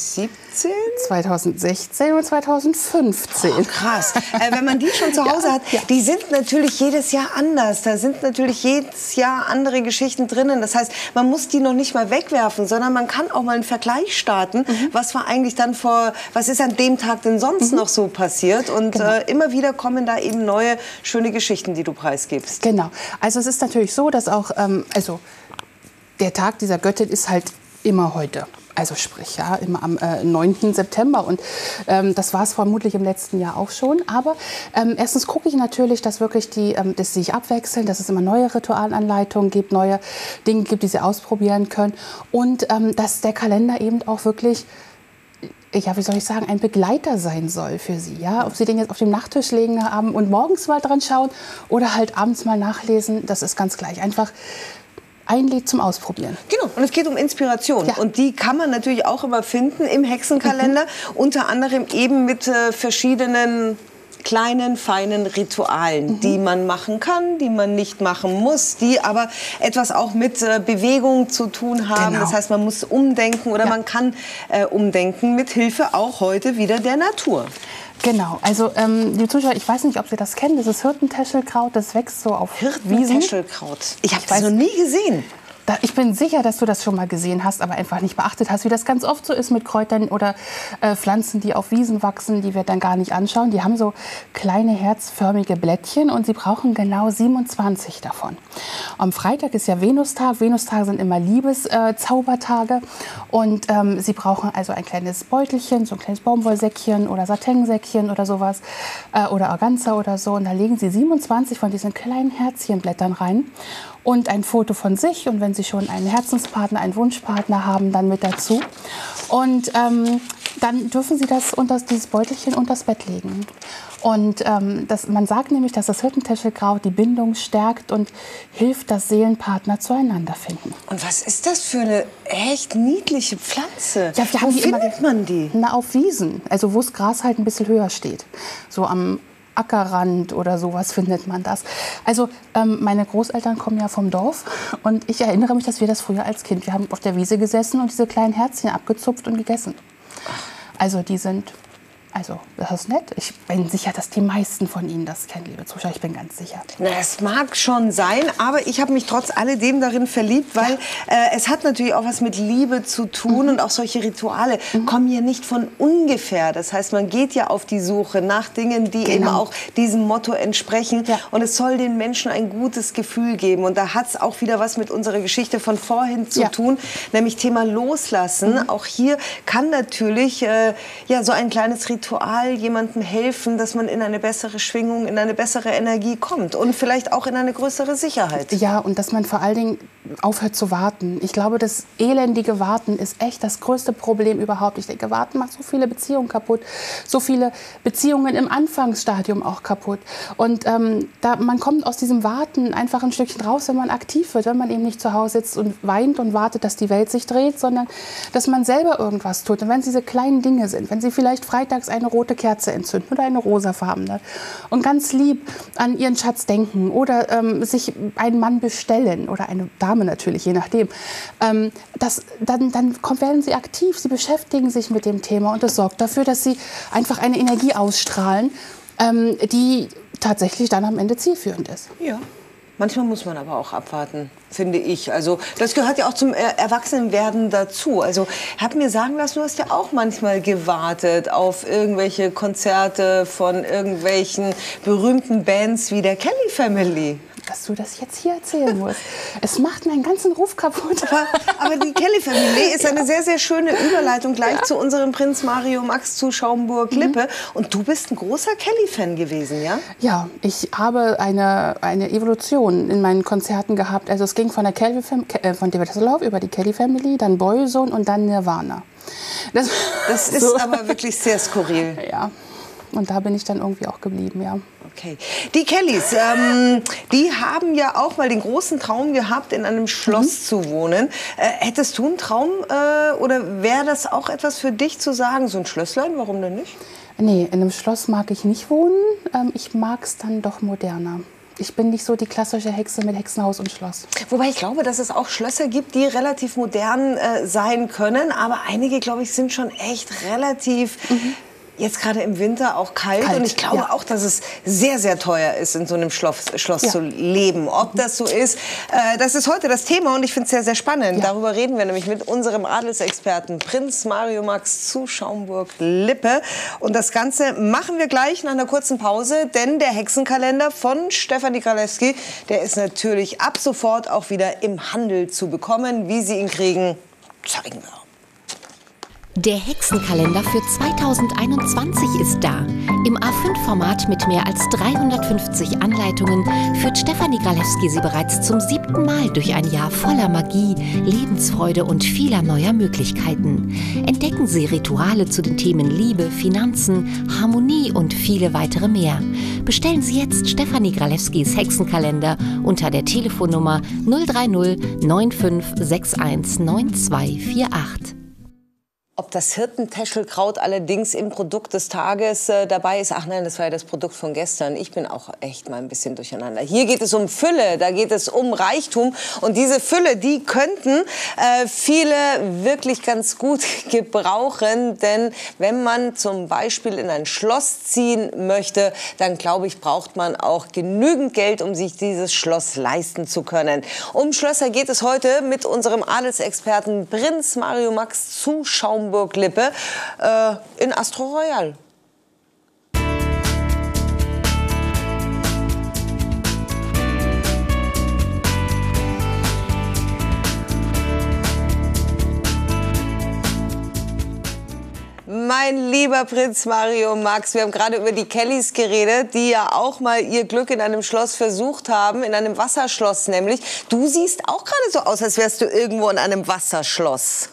zweitausendsechzehn und zweitausendfünfzehn. Oh, krass. Äh, wenn man die schon zu Hause Ja, hat, ja. die sind natürlich jedes Jahr anders. Da sind natürlich jedes Jahr andere Geschichten drinnen. Das heißt, man muss die noch nicht mal wegwerfen, sondern man kann auch mal einen Vergleich starten. Mhm. Was war eigentlich dann vor, was ist an dem Tag denn sonst mhm. noch so passiert? Und genau. äh, immer wieder kommen da eben neue, schöne Geschichten, die du preisgibst. Genau. Also es ist natürlich so, dass auch, ähm, also der Tag dieser Göttin ist halt immer heute. Also sprich, ja, immer am äh, neunten September. Und ähm, das war es vermutlich im letzten Jahr auch schon. Aber ähm, erstens gucke ich natürlich, dass wirklich die, ähm, dass sie sich abwechseln, dass es immer neue Ritualanleitungen gibt, neue Dinge gibt, die sie ausprobieren können. Und ähm, dass der Kalender eben auch wirklich, ja, wie soll ich sagen, ein Begleiter sein soll für Sie. Ja? Ob Sie den jetzt auf dem Nachttisch legen haben und morgens mal dran schauen oder halt abends mal nachlesen, das ist ganz gleich. Einfach ein Lied zum Ausprobieren. Genau, und es geht um Inspiration. Ja. Und die kann man natürlich auch immer finden im Hexenkalender. Mhm. Unter anderem eben mit äh, verschiedenen kleinen, feinen Ritualen, mhm. die man machen kann, die man nicht machen muss, die aber etwas auch mit äh, Bewegung zu tun haben. Genau. Das heißt, man muss umdenken oder ja. man kann äh, umdenken mit Hilfe auch heute wieder der Natur. Genau, also ähm, die Zuschauer, ich weiß nicht, ob Sie das kennen, das ist Hirtentäschelkraut, das wächst so auf Wiesen. Hirtentäschelkraut. Ich habe das noch nie gesehen. Da, ich bin sicher, dass du das schon mal gesehen hast, aber einfach nicht beachtet hast, wie das ganz oft so ist mit Kräutern oder äh, Pflanzen, die auf Wiesen wachsen, die wir dann gar nicht anschauen. Die haben so kleine herzförmige Blättchen und sie brauchen genau siebenundzwanzig davon. Am Freitag ist ja Venustag. Venustage sind immer Liebeszaubertage. Äh, und ähm, sie brauchen also ein kleines Beutelchen, so ein kleines Baumwollsäckchen oder Satinsäckchen oder sowas äh, oder Organza oder so. Und da legen sie siebenundzwanzig von diesen kleinen Herzchenblättern rein. Und ein Foto von sich und wenn Sie schon einen Herzenspartner, einen Wunschpartner haben, dann mit dazu. Und ähm, dann dürfen Sie das unter dieses Beutelchen unter das Bett legen. Und ähm, das, man sagt nämlich, dass das Hirtentäschelkraut die Bindung stärkt und hilft, dass Seelenpartner zueinander finden. Und was ist das für eine echt niedliche Pflanze? Ja, wir haben Wo die findet immer, man die? Na, auf Wiesen, also wo das Gras halt ein bisschen höher steht. So am Ackerrand oder sowas findet man das. Also ähm, meine Großeltern kommen ja vom Dorf und ich erinnere mich, dass wir das früher als Kind, wir haben auf der Wiese gesessen und diese kleinen Herzchen abgezupft und gegessen. Also die sind, also das ist nett. Ich bin sicher, dass die meisten von Ihnen das kennen, liebe Zuschauer. Ich bin ganz sicher. Na, es mag schon sein, aber ich habe mich trotz alledem darin verliebt, weil äh, es hat natürlich auch was mit Liebe zu tun. Mhm. Und auch solche Rituale mhm. kommen ja nicht von ungefähr. Das heißt, man geht ja auf die Suche nach Dingen, die genau. eben auch diesem Motto entsprechen. Ja. Und es soll den Menschen ein gutes Gefühl geben. Und da hat es auch wieder was mit unserer Geschichte von vorhin zu ja. tun, nämlich Thema Loslassen. Mhm. Auch hier kann natürlich äh, ja, so ein kleines Ritual Ritual jemandem helfen, dass man in eine bessere Schwingung, in eine bessere Energie kommt und vielleicht auch in eine größere Sicherheit. Ja, und dass man vor allen Dingen aufhört zu warten. Ich glaube, das elendige Warten ist echt das größte Problem überhaupt. Ich denke, Warten macht so viele Beziehungen kaputt, so viele Beziehungen im Anfangsstadium auch kaputt. Und ähm, da, man kommt aus diesem Warten einfach ein Stückchen raus, wenn man aktiv wird, wenn man eben nicht zu Hause sitzt und weint und wartet, dass die Welt sich dreht, sondern dass man selber irgendwas tut. Und wenn es diese kleinen Dinge sind, wenn Sie vielleicht freitags eine rote Kerze entzünden oder eine rosafarbene und ganz lieb an Ihren Schatz denken oder ähm, sich einen Mann bestellen oder eine Dame natürlich, je nachdem, ähm, das, dann, dann kommt, werden Sie aktiv, Sie beschäftigen sich mit dem Thema und das sorgt dafür, dass Sie einfach eine Energie ausstrahlen, ähm, die tatsächlich dann am Ende zielführend ist. Ja. Manchmal muss man aber auch abwarten, finde ich. Also das gehört ja auch zum Erwachsenenwerden dazu. Also hab mir sagen lassen, du hast ja auch manchmal gewartet auf irgendwelche Konzerte von irgendwelchen berühmten Bands wie der Kelly Family. Dass du das jetzt hier erzählen musst. Es macht meinen ganzen Ruf kaputt. Aber, aber die Kelly Family ist eine sehr, sehr schöne Überleitung gleich ja. zu unserem Prinz Mario Max zu Schaumburg-Lippe. Mhm. Und du bist ein großer Kelly-Fan gewesen, ja? Ja, ich habe eine, eine Evolution in meinen Konzerten gehabt. Also es ging von der Kelly Fam äh, von David Hasselhoff über die Kelly Family, dann Boyzone und dann Nirvana. Das, das ist so. Aber wirklich sehr skurril. Ja. Und da bin ich dann irgendwie auch geblieben, ja. Okay. Die Kellys, ähm, die haben ja auch mal den großen Traum gehabt, in einem Schloss mhm. zu wohnen. Äh, hättest du einen Traum äh, oder wäre das auch etwas für dich zu sagen, so ein Schlösslein, warum denn nicht? Nee, in einem Schloss mag ich nicht wohnen. Ähm, ich mag es dann doch moderner. ich bin nicht so die klassische Hexe mit Hexenhaus und Schloss. Wobei ich glaube, dass es auch Schlösser gibt, die relativ modern äh, sein können. Aber einige, glaube ich, sind schon echt relativ... Mhm. Jetzt gerade im Winter auch kalt, kalt und ich glaube ja. auch, dass es sehr, sehr teuer ist, in so einem Schloss, Schloss ja. zu leben. Ob das so ist, äh, das ist heute das Thema und ich finde es sehr, sehr spannend. Ja. Darüber reden wir nämlich mit unserem Adelsexperten Prinz Mario Max zu Schaumburg-Lippe. Und das Ganze machen wir gleich nach einer kurzen Pause, denn der Hexenkalender von Stefanie Gralewski, der ist natürlich ab sofort auch wieder im Handel zu bekommen. Wie Sie ihn kriegen, zeigen wir. Der Hexenkalender für zweitausendeinundzwanzig ist da. Im A fünf Format mit mehr als dreihundertfünfzig Anleitungen führt Stefanie Gralewski Sie bereits zum siebten Mal durch ein Jahr voller Magie, Lebensfreude und vieler neuer Möglichkeiten. Entdecken Sie Rituale zu den Themen Liebe, Finanzen, Harmonie und viele weitere mehr. Bestellen Sie jetzt Stefanie Gralewskis Hexenkalender unter der Telefonnummer null drei null neun fünf sechs eins neun zwei vier acht. Ob das Hirtentäschelkraut allerdings im Produkt des Tages äh, dabei ist, ach nein, das war ja das Produkt von gestern. Ich bin auch echt mal ein bisschen durcheinander. Hier geht es um Fülle, da geht es um Reichtum. Und diese Fülle, die könnten äh, viele wirklich ganz gut gebrauchen. Denn wenn man zum Beispiel in ein Schloss ziehen möchte, dann glaube ich, braucht man auch genügend Geld, um sich dieses Schloss leisten zu können. Um Schlösser geht es heute mit unserem Adelsexperten Prinz Mario Max zu Schaumburg-Lippe äh, in Astro Royal. Mein lieber Prinz Mario Max, wir haben gerade über die Kellys geredet, die ja auch mal ihr Glück in einem Schloss versucht haben, in einem Wasserschloss nämlich. Du siehst auch gerade so aus, als wärst du irgendwo in einem Wasserschloss.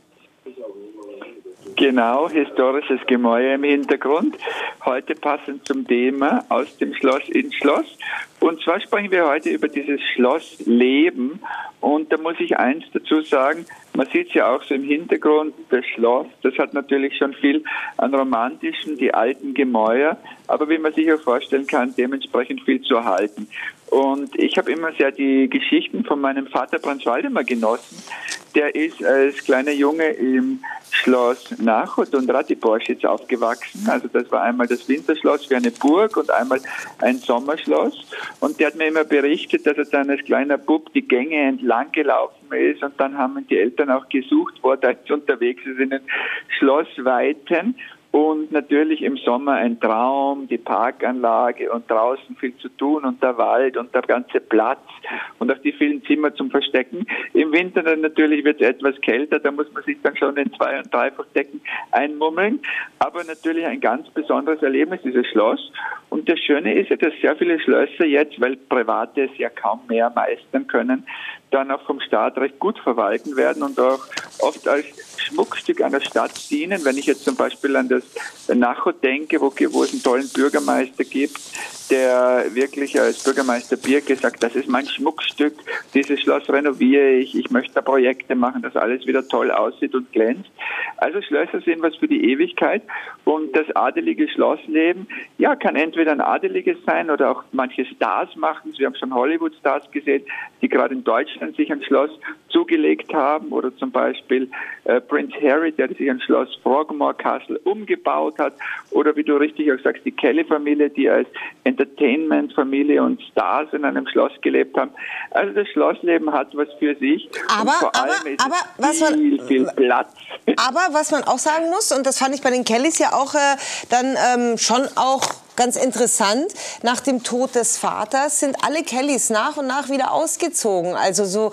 Genau, historisches Gemäuer im Hintergrund. Heute passend zum Thema aus dem Schloss ins Schloss. Und zwar sprechen wir heute über dieses Schlossleben. Und da muss ich eins dazu sagen, man sieht es ja auch so im Hintergrund, das Schloss, das hat natürlich schon viel an romantischen, die alten Gemäuer, aber wie man sich auch vorstellen kann, dementsprechend viel zu erhalten. Und ich habe immer sehr die Geschichten von meinem Vater Franz Waldemar genossen. Der ist als kleiner Junge im Schloss Nachod und Ratiborschitz aufgewachsen. Also das war einmal das Winterschloss wie eine Burg und einmal ein Sommerschloss. Und der hat mir immer berichtet, dass er dann als kleiner Bub die Gänge entlang gelaufen ist und dann haben ihn die Eltern auch gesucht, wo er da jetzt unterwegs ist in den Schlossweiten. Und natürlich im Sommer ein Traum, die Parkanlage und draußen viel zu tun und der Wald und der ganze Platz und auch die vielen Zimmer zum Verstecken. Im Winter dann natürlich wird es etwas kälter, da muss man sich dann schon in Zwei- und Dreifachdecken einmummeln. Aber natürlich ein ganz besonderes Erlebnis, dieses Schloss. Und das Schöne ist ja, dass sehr viele Schlösser jetzt, weil Private es ja kaum mehr meistern können, dann auch vom Staat recht gut verwalten werden und auch oft als Schmuckstück einer Stadt dienen. Wenn ich jetzt zum Beispiel an das Nachod denke, wo, wo es einen tollen Bürgermeister gibt, der wirklich als Bürgermeister Birke sagt, das ist mein Schmuckstück, dieses Schloss renoviere ich, ich möchte da Projekte machen, dass alles wieder toll aussieht und glänzt. Also Schlösser sind was für die Ewigkeit und das adelige Schlossleben, ja, kann entweder ein adeliges sein oder auch manche Stars machen. Wir haben schon Hollywood-Stars gesehen, die gerade in Deutschland sich ein Schloss zugelegt haben oder zum Beispiel äh, Prince Harry, der sich ein Schloss Frogmore Castle umgebaut hat oder wie du richtig auch sagst, die Kelly-Familie, die als Entertainment-Familie und Stars in einem Schloss gelebt haben. Also das Schlossleben hat was für sich. Aber, und vor aber, allem ist aber was man, viel, viel Platz. Aber was man auch sagen muss, und das fand ich bei den Kellys ja auch äh, dann ähm, schon auch ganz interessant, nach dem Tod des Vaters sind alle Kellys nach und nach wieder ausgezogen. Also so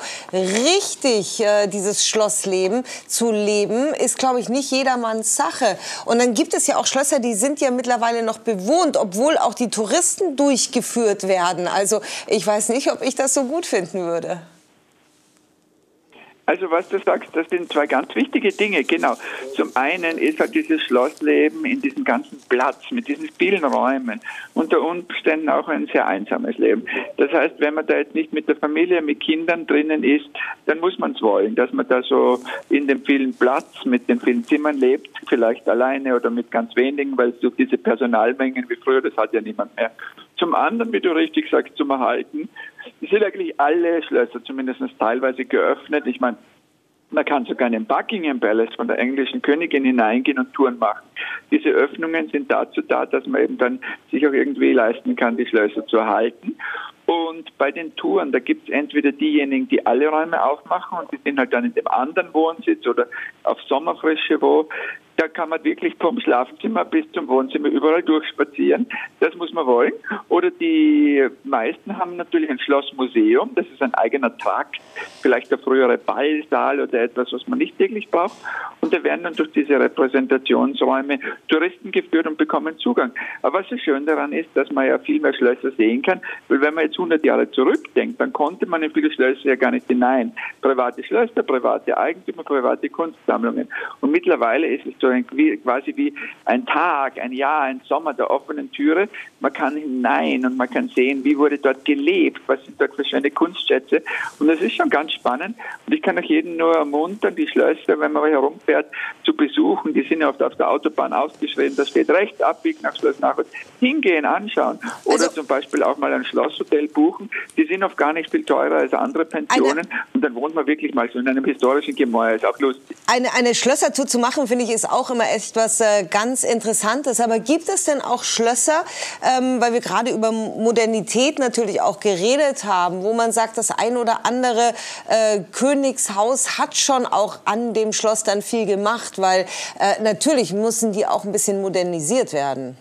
richtig äh, dieses Schlossleben zu leben, ist, glaube ich, nicht jedermanns Sache. Und dann gibt es ja auch Schlösser, die sind ja mittlerweile noch bewohnt, obwohl auch die Touristen durchgeführt werden. Also ich weiß nicht, ob ich das so gut finden würde. Also was du sagst, das sind zwei ganz wichtige Dinge, genau. Zum einen ist halt dieses Schlossleben in diesem ganzen Platz, mit diesen vielen Räumen, unter Umständen auch ein sehr einsames Leben. Das heißt, wenn man da jetzt nicht mit der Familie, mit Kindern drinnen ist, dann muss man es wollen, dass man da so in dem vielen Platz, mit den vielen Zimmern lebt, vielleicht alleine oder mit ganz wenigen, weil durch diese Personalmengen wie früher, das hat ja niemand mehr Zum anderen, wie du richtig sagst, zum Erhalten, sind eigentlich alle Schlösser zumindest teilweise geöffnet. Ich meine, man kann sogar in den Buckingham Palace von der englischen Königin hineingehen und Touren machen. Diese Öffnungen sind dazu da, dass man eben dann sich auch irgendwie leisten kann, die Schlösser zu erhalten. Und bei den Touren, da gibt es entweder diejenigen, die alle Räume aufmachen und die sind halt dann in dem anderen Wohnsitz oder auf Sommerfrische wo. Da kann man wirklich vom Schlafzimmer bis zum Wohnzimmer überall durchspazieren. Das muss man wollen. Oder die meisten haben natürlich ein Schlossmuseum. Das ist ein eigener Trakt, vielleicht der frühere Ballsaal oder etwas, was man nicht täglich braucht. Und da werden dann durch diese Repräsentationsräume Touristen geführt und bekommen Zugang. Aber was so schön daran ist, dass man ja viel mehr Schlösser sehen kann. Weil wenn man jetzt hundert Jahre zurückdenkt, dann konnte man in viele Schlösser ja gar nicht hinein. Private Schlösser, private Eigentümer, private Kunstsammlungen. Und mittlerweile ist es so ein, wie, quasi wie ein Tag, ein Jahr, ein Sommer der offenen Türe. Man kann hinein und man kann sehen, wie wurde dort gelebt, was sind dort für schöne Kunstschätze. Und das ist schon ganz spannend. Und ich kann auch jeden nur ermuntern, die Schlösser, wenn man herumfährt, zu besuchen. Die sind ja oft auf der Autobahn ausgeschrieben. Da steht rechts abbiegen nach Schloss Nachholz. Hingehen, anschauen. Oder also, zum Beispiel auch mal ein Schlosshotel buchen. Die sind oft gar nicht viel teurer als andere Pensionen. Eine, und dann wohnt man wirklich mal so in einem historischen Gemäuer. Ist auch lustig. Eine, eine Schlössertour zu machen, finde ich, ist auch immer echt was äh, ganz Interessantes. Aber gibt es denn auch Schlösser, ähm, weil wir gerade über Modernität natürlich auch geredet haben, wo man sagt, das ein oder andere äh, Königshaus hat schon auch an dem Schloss dann viel gemacht, weil äh, natürlich müssen die auch ein bisschen modernisiert werden.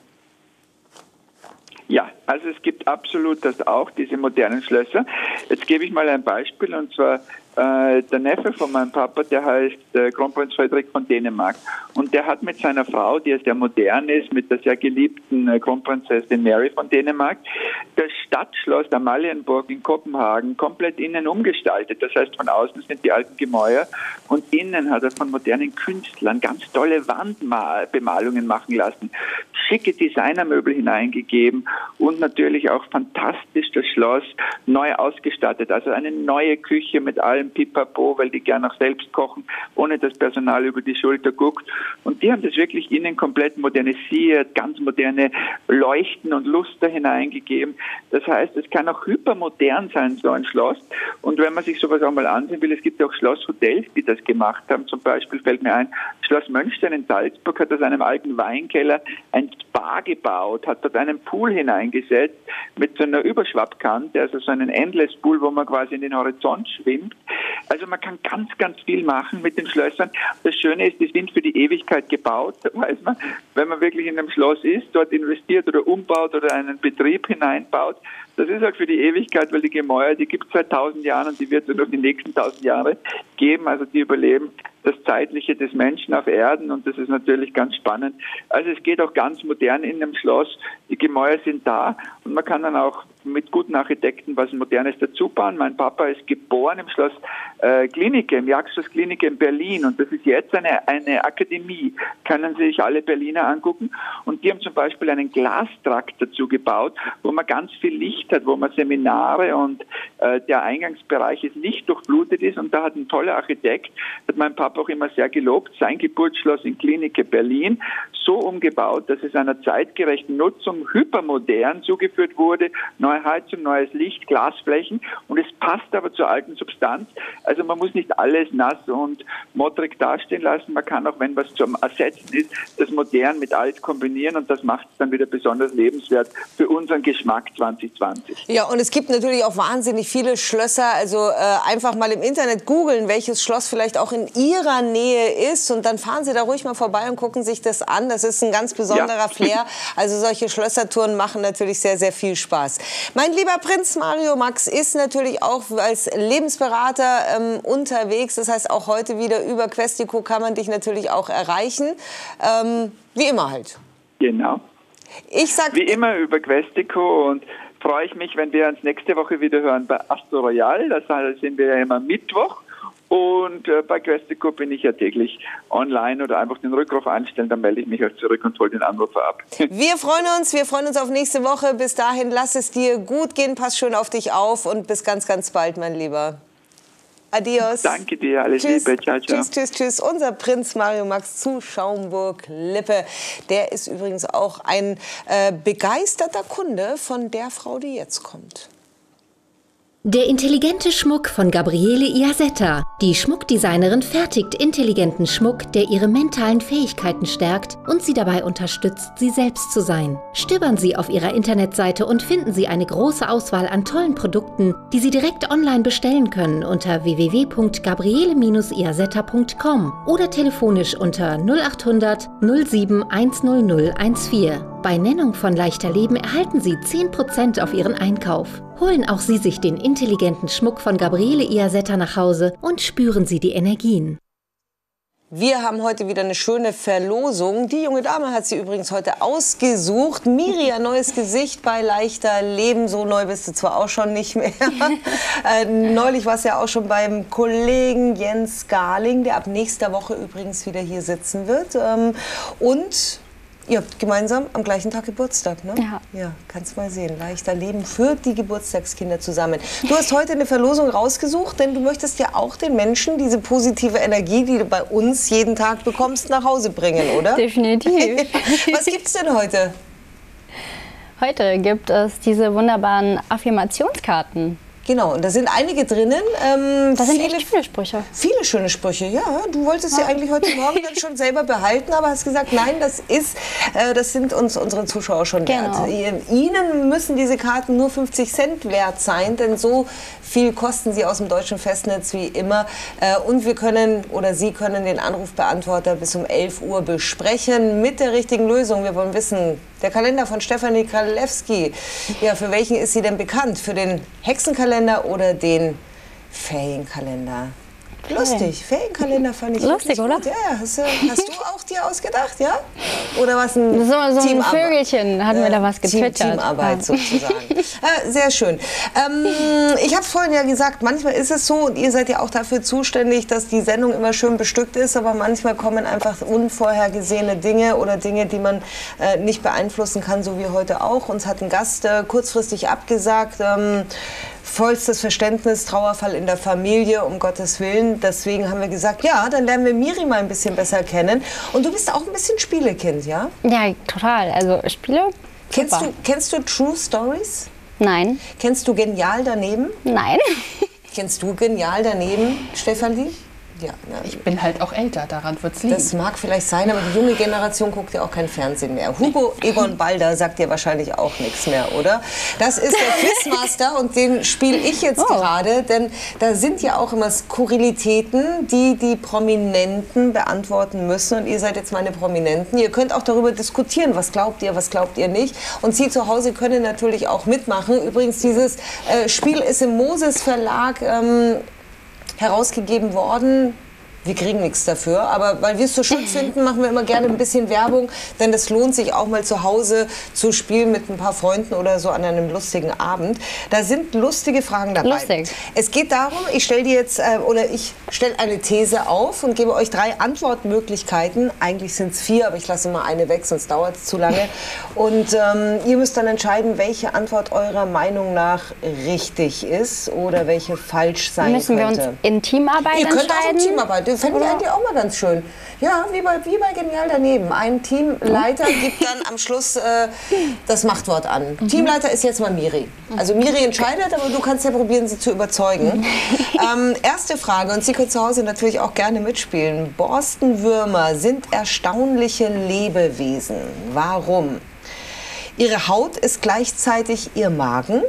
Ja, also es gibt absolut das auch, diese modernen Schlösser. Jetzt gebe ich mal ein Beispiel, und zwar äh, der Neffe von meinem Papa, der heißt äh, Kronprinz Friedrich von Dänemark. Und der hat mit seiner Frau, die sehr modern ist, mit der sehr geliebten äh, Kronprinzessin Mary von Dänemark, das Stadtschloss Amalienborg in Kopenhagen komplett innen umgestaltet. Das heißt, von außen sind die alten Gemäuer und innen hat er von modernen Künstlern ganz tolle Wandbemalungen machen lassen, schicke Designermöbel hineingegeben und natürlich auch fantastisch das Schloss neu ausgestattet. Also eine neue Küche mit allem Pipapo, weil die gerne auch selbst kochen, ohne dass Personal über die Schulter guckt. Und die haben das wirklich innen komplett modernisiert, ganz moderne Leuchten und Luster hineingegeben. Das heißt, es kann auch hypermodern sein, so ein Schloss. Und wenn man sich sowas auch mal ansehen will, es gibt auch Schlosshotels, die das gemacht haben. Zum Beispiel fällt mir ein, Schloss Mönchstein in Salzburg hat aus einem alten Weinkeller ein Spa gebaut, hat dort einen Pool hineingesetzt mit so einer Überschwappkante, also so einen Endless Pool, wo man quasi in den Horizont schwimmt. Also man kann ganz, ganz viel machen mit den Schlössern. Das Schöne ist, die sind für die Ewigkeit gebaut, weiß man. Wenn man wirklich in einem Schloss ist, dort investiert oder umbaut oder einen Betrieb hineinbaut, das ist halt für die Ewigkeit, weil die Gemäuer, die gibt es seit tausend Jahren und die wird es noch die nächsten tausend Jahre geben. Also die überleben das Zeitliche des Menschen auf Erden und das ist natürlich ganz spannend. Also es geht auch ganz modern in einem Schloss. Die Gemäuer sind da und man kann dann auch mit guten Architekten was Modernes dazu bauen. Mein Papa ist geboren im Schloss äh, Klinike, im Jagdschloss Klinike in Berlin und das ist jetzt eine, eine Akademie. Können Sie sich alle Berliner angucken und die haben zum Beispiel einen Glastrakt dazu gebaut, wo man ganz viel Licht hat, wo man Seminare und äh, der Eingangsbereich ist nicht durchblutet ist und da hat ein toller Architekt, hat mein Papa auch immer sehr gelobt, sein Geburtsschloss in Klinike Berlin so umgebaut, dass es einer zeitgerechten Nutzung hypermodern zugeführt wurde, neue Heizung, neues Licht, Glasflächen und es passt aber zur alten Substanz. Also man muss nicht alles nass und modrig dastehen lassen, man kann auch, wenn was zum Ersetzen ist, das modern mit alt kombinieren und das macht es dann wieder besonders lebenswert für unseren Geschmack zwanzig zwanzig. Ja, und es gibt natürlich auch wahnsinnig viele Schlösser, also äh, einfach mal im Internet googeln, welches Schloss vielleicht auch in Ihrer Nähe ist und dann fahren Sie da ruhig mal vorbei und gucken sich das an. Das ist ein ganz besonderer ja. Flair. Also solche Schlössertouren machen natürlich sehr, sehr viel Spaß. Mein lieber Prinz Mario Max ist natürlich auch als Lebensberater ähm, unterwegs. Das heißt, auch heute wieder über Questico kann man dich natürlich auch erreichen. Ähm, wie immer halt. Genau. Ich sag, wie immer über Questico und freue ich mich, wenn wir uns nächste Woche wieder hören bei Astro Royal. Das sind wir ja immer Mittwoch. Und äh, bei Questico bin ich ja täglich online oder einfach den Rückruf einstellen, dann melde ich mich auch zurück und hole den Anrufer ab. Wir freuen uns, wir freuen uns auf nächste Woche. Bis dahin, lass es dir gut gehen, pass schön auf dich auf und bis ganz, ganz bald, mein Lieber. Adios. Danke dir, alles Tschüss. Liebe. Ciao, ciao. Tschüss, tschüss, tschüss. Unser Prinz Mario Max zu Schaumburg-Lippe. Der ist übrigens auch ein äh, begeisterter Kunde von der Frau, die jetzt kommt. Der intelligente Schmuck von Gabriele Iasetta. Die Schmuckdesignerin fertigt intelligenten Schmuck, der ihre mentalen Fähigkeiten stärkt und sie dabei unterstützt, sie selbst zu sein. Stöbern Sie auf ihrer Internetseite und finden Sie eine große Auswahl an tollen Produkten, die Sie direkt online bestellen können unter w w w punkt gabriele iasetta punkt com oder telefonisch unter null achthundert null sieben eins null null eins vier. Bei Nennung von Leichter Leben erhalten Sie zehn Prozent auf Ihren Einkauf. Holen auch Sie sich den intelligenten Schmuck von Gabriele Iasetta nach Hause und spüren Sie die Energien. Wir haben heute wieder eine schöne Verlosung. Die junge Dame hat sie übrigens heute ausgesucht. Miri, ein neues Gesicht bei Leichter Leben. So neu bist du zwar auch schon nicht mehr. äh, neulich war es ja auch schon beim Kollegen Jens Garling, der ab nächster Woche übrigens wieder hier sitzen wird. Ähm, und ihr habt gemeinsam am gleichen Tag Geburtstag, ne? Ja. Ja, kannst mal sehen. Leichter Leben führt die Geburtstagskinder zusammen. Du hast heute eine Verlosung rausgesucht, denn du möchtest ja auch den Menschen diese positive Energie, die du bei uns jeden Tag bekommst, nach Hause bringen, oder? Definitiv. Was gibt's denn heute? Heute gibt es diese wunderbaren Affirmationskarten. Genau, und da sind einige drinnen. Ähm, Das sind viele, echt schöne Sprüche. Viele schöne Sprüche, ja. Du wolltest sie eigentlich heute Morgen dann schon selber behalten, aber hast gesagt, nein, das ist, äh, das sind uns unsere Zuschauer schon Genau. wert. Ihnen müssen diese Karten nur fünfzig Cent wert sein, denn so viel kosten sie aus dem deutschen Festnetz wie immer. Äh, und wir können oder Sie können den Anrufbeantworter bis um elf Uhr besprechen mit der richtigen Lösung. Wir wollen wissen, der Kalender von Stefanie Kralewski, ja, für welchen ist sie denn bekannt? Für den Hexenkalender oder den Ferienkalender? Lustig, Ferienkalender fand ich Lustig, wirklich oder? gut. Ja, ja. Hast, du- hast du auch dir ausgedacht, ja? Oder was ein So, so ein Teamarbeit? Vögelchen hatten wir da was Team, getwittert. Teamarbeit Ja. sozusagen. äh, sehr schön. Ähm, ich habe es vorhin ja gesagt, manchmal ist es so, und ihr seid ja auch dafür zuständig, dass die Sendung immer schön bestückt ist, aber manchmal kommen einfach unvorhergesehene Dinge oder Dinge, die man äh, nicht beeinflussen kann, so wie heute auch. Uns hat ein Gast äh, kurzfristig abgesagt. Ähm, Vollstes Verständnis, Trauerfall in der Familie, um Gottes Willen. Deswegen haben wir gesagt, ja, dann lernen wir Miri mal ein bisschen besser kennen. Und du bist auch ein bisschen Spielekind, ja? Ja, total. Also Spiele? Kennst Super. du, kennst du True Stories? Nein. Kennst du Genial daneben? Nein. Kennst du Genial daneben, Stefanie? Ja, na, Ich bin halt auch älter, daran wird es liegen. das mag vielleicht sein, aber die junge Generation guckt ja auch kein Fernsehen mehr. Hugo Egon Balder sagt dir wahrscheinlich auch nichts mehr, oder? Das ist der Quizmaster und den spiele ich jetzt Oh. gerade, denn da sind ja auch immer Skurrilitäten, die die Prominenten beantworten müssen. Und ihr seid jetzt meine Prominenten. Ihr könnt auch darüber diskutieren, was glaubt ihr, was glaubt ihr nicht. Und Sie zu Hause können natürlich auch mitmachen. Übrigens, dieses äh, Spiel ist im Moses Verlag ähm, herausgegeben worden. Wir kriegen nichts dafür, aber weil wir es so schön finden, machen wir immer gerne ein bisschen Werbung, denn es lohnt sich auch mal zu Hause zu spielen mit ein paar Freunden oder so an einem lustigen Abend. Da sind lustige Fragen dabei. Lustig. Es geht darum, ich stelle dir jetzt äh, oder ich stelle eine These auf und gebe euch drei Antwortmöglichkeiten. Eigentlich sind es vier, aber ich lasse mal eine weg, sonst dauert es zu lange. Und ähm, ihr müsst dann entscheiden, welche Antwort eurer Meinung nach richtig ist oder welche falsch sein Müssen wir uns könnte. in Teamarbeit Ihr könnt auch in entscheiden? Teamarbeit. Das fände ich Oder? eigentlich auch mal ganz schön. Ja, wie bei, wie bei Genial daneben. Ein Teamleiter gibt dann am Schluss äh, das Machtwort an. Teamleiter ist jetzt mal Miri. Also Miri entscheidet, aber du kannst ja probieren, sie zu überzeugen. ähm, erste Frage, und Sie können zu Hause natürlich auch gerne mitspielen. Borstenwürmer sind erstaunliche Lebewesen. Warum? Ihre Haut ist gleichzeitig ihr Magen.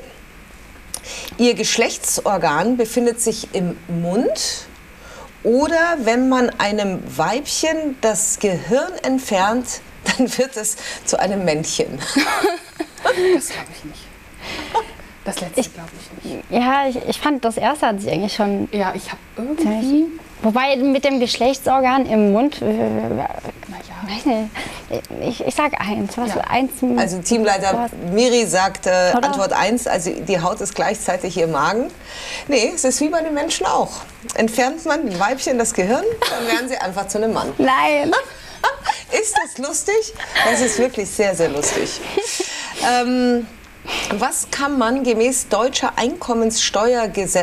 Ihr Geschlechtsorgan befindet sich im Mund. Oder wenn man einem Weibchen das Gehirn entfernt, dann wird es zu einem Männchen. Das glaube ich nicht. Das letzte glaube ich nicht. Ja, ich, ich fand, das erste hat sich eigentlich schon... Ja, ich habe irgendwie... Wobei mit dem Geschlechtsorgan im Mund, äh, Naja, weiß nicht, ich, ich sag eins. Was, Ja. eins Also Teamleiter Was? Miri sagt äh, Oder? Antwort eins, also die Haut ist gleichzeitig ihr Magen. Nee, es ist wie bei den Menschen auch. Entfernt man dem Weibchen das Gehirn, dann werden sie einfach zu einem Mann. Nein. Ist das lustig? Das ist wirklich sehr, sehr lustig. Ähm, was kann man gemäß deutscher Einkommenssteuergesetz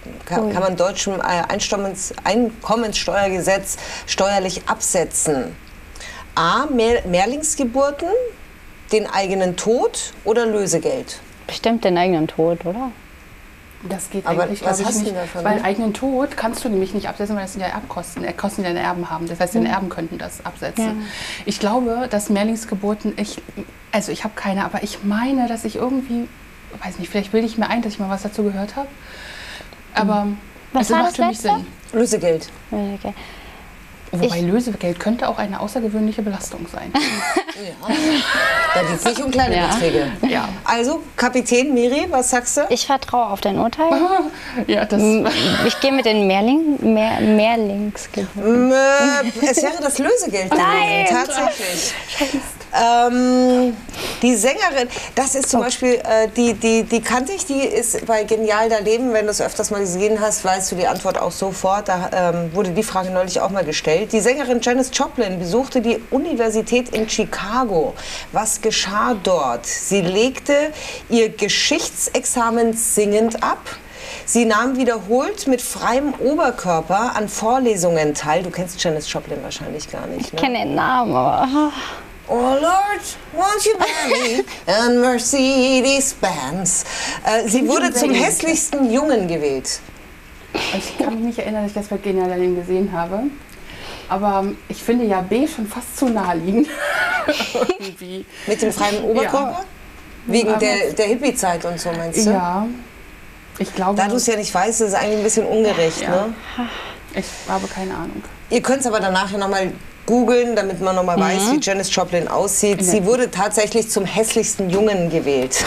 kann, kann man deutschem äh, Einstammens- Einkommenssteuergesetz steuerlich absetzen? A. Mehr, Mehrlingsgeburten, den eigenen Tod oder Lösegeld? Bestimmt den eigenen Tod, oder? Das geht Aber eigentlich, was glaube ich, hast du nicht. davon? Weil eigenen Tod kannst du nämlich nicht absetzen, weil das sind ja Erbkosten. Erbkosten, die deine Erben haben. Das heißt, deine Erben könnten das absetzen. Ja. Ich glaube, dass Mehrlingsgeburten, ich, also ich habe keine, aber ich meine, dass ich irgendwie, weiß nicht, vielleicht bilde ich mir ein, dass ich mal was dazu gehört habe. Aber Was es war macht das für mich Letzte? Sinn. Lösegeld. Okay. Wobei Ich- Lösegeld könnte auch eine außergewöhnliche Belastung sein. Da geht es nicht um kleine Ja. Beträge. Ja. Also, Kapitän Miri, was sagst du? Ich vertraue auf dein Urteil. Ja, das. Ich gehe mit den Mehrling, Mehr, Mehrlingsgeburten. Ähm, äh, es wäre das Lösegeld gewesen, Nein! tatsächlich. Ähm, die Sängerin, das ist zum Oh. Beispiel, äh, die, die, die kannte ich, die ist bei Genial daneben, wenn du es öfters mal gesehen hast, weißt du die Antwort auch sofort. Da ähm, wurde die Frage neulich auch mal gestellt. Die Sängerin Janis Joplin besuchte die Universität in Chicago. Was geschah dort? Sie legte ihr Geschichtsexamen singend ab. Sie nahm wiederholt mit freiem Oberkörper an Vorlesungen teil. Du kennst Janis Joplin wahrscheinlich gar nicht, Ich ne? kenne den Namen, aber. Oh Lord, won't you bury and Mercedes-Benz. Äh, sie wurde zum hässlichsten Jungen gewählt. Ich kann mich nicht erinnern, dass ich das bei Genial daneben gesehen habe. Aber ich finde ja B schon fast zu naheliegend. Irgendwie. Mit dem freien Oberkörper? Ja. Wegen Aber- der, der Hippie-Zeit und so, meinst du? Ja. Ich glaube. Da du es ja nicht weißt, ist es eigentlich ein bisschen ungerecht. Ja. Ne? Ich habe keine Ahnung. Ihr könnt es aber danach ja nochmal googeln, damit man nochmal weiß, wie Janis Joplin aussieht. Sie wurde tatsächlich zum hässlichsten Jungen gewählt.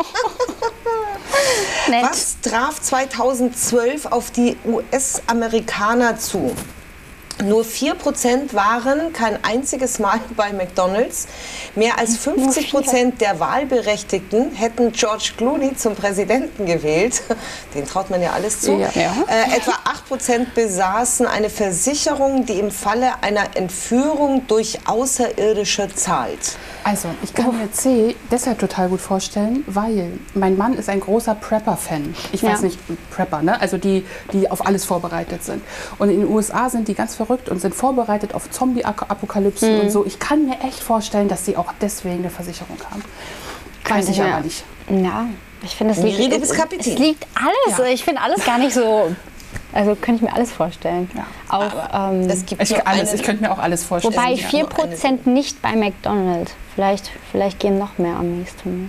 Nett. Was traf zweitausendzwölf auf die U S-Amerikaner zu? Nur vier Prozent waren kein einziges Mal bei McDonald's. Mehr als fünfzig Prozent der Wahlberechtigten hätten George Clooney zum Präsidenten gewählt. Den traut man ja alles zu. Ja. Ja. Äh, etwa acht Prozent besaßen eine Versicherung, die im Falle einer Entführung durch Außerirdische zahlt. Also, ich kann mir C deshalb total gut vorstellen, weil mein Mann ist ein großer Prepper-Fan. Ich weiß Ja. nicht, Prepper, ne? Also die, die auf alles vorbereitet sind. Und in den U S A sind die ganz verrückt und sind vorbereitet auf Zombie-Apokalypsen und so. Ich kann mir echt vorstellen, dass sie auch deswegen eine Versicherung haben. Weiß ich Ja. aber nicht. Ja, ich finde, es Miri, liegt, du bist es, Kapitän. es liegt alles. Ja. Ich finde alles gar nicht so. Also könnte ich mir alles vorstellen. Ja. Auch, ähm, Es gibt Ich, nur alles, eine- ich könnte mir auch alles vorstellen. wobei ja. vier Prozent nicht bei McDonald's. Vielleicht, vielleicht gehen noch mehr am nächsten.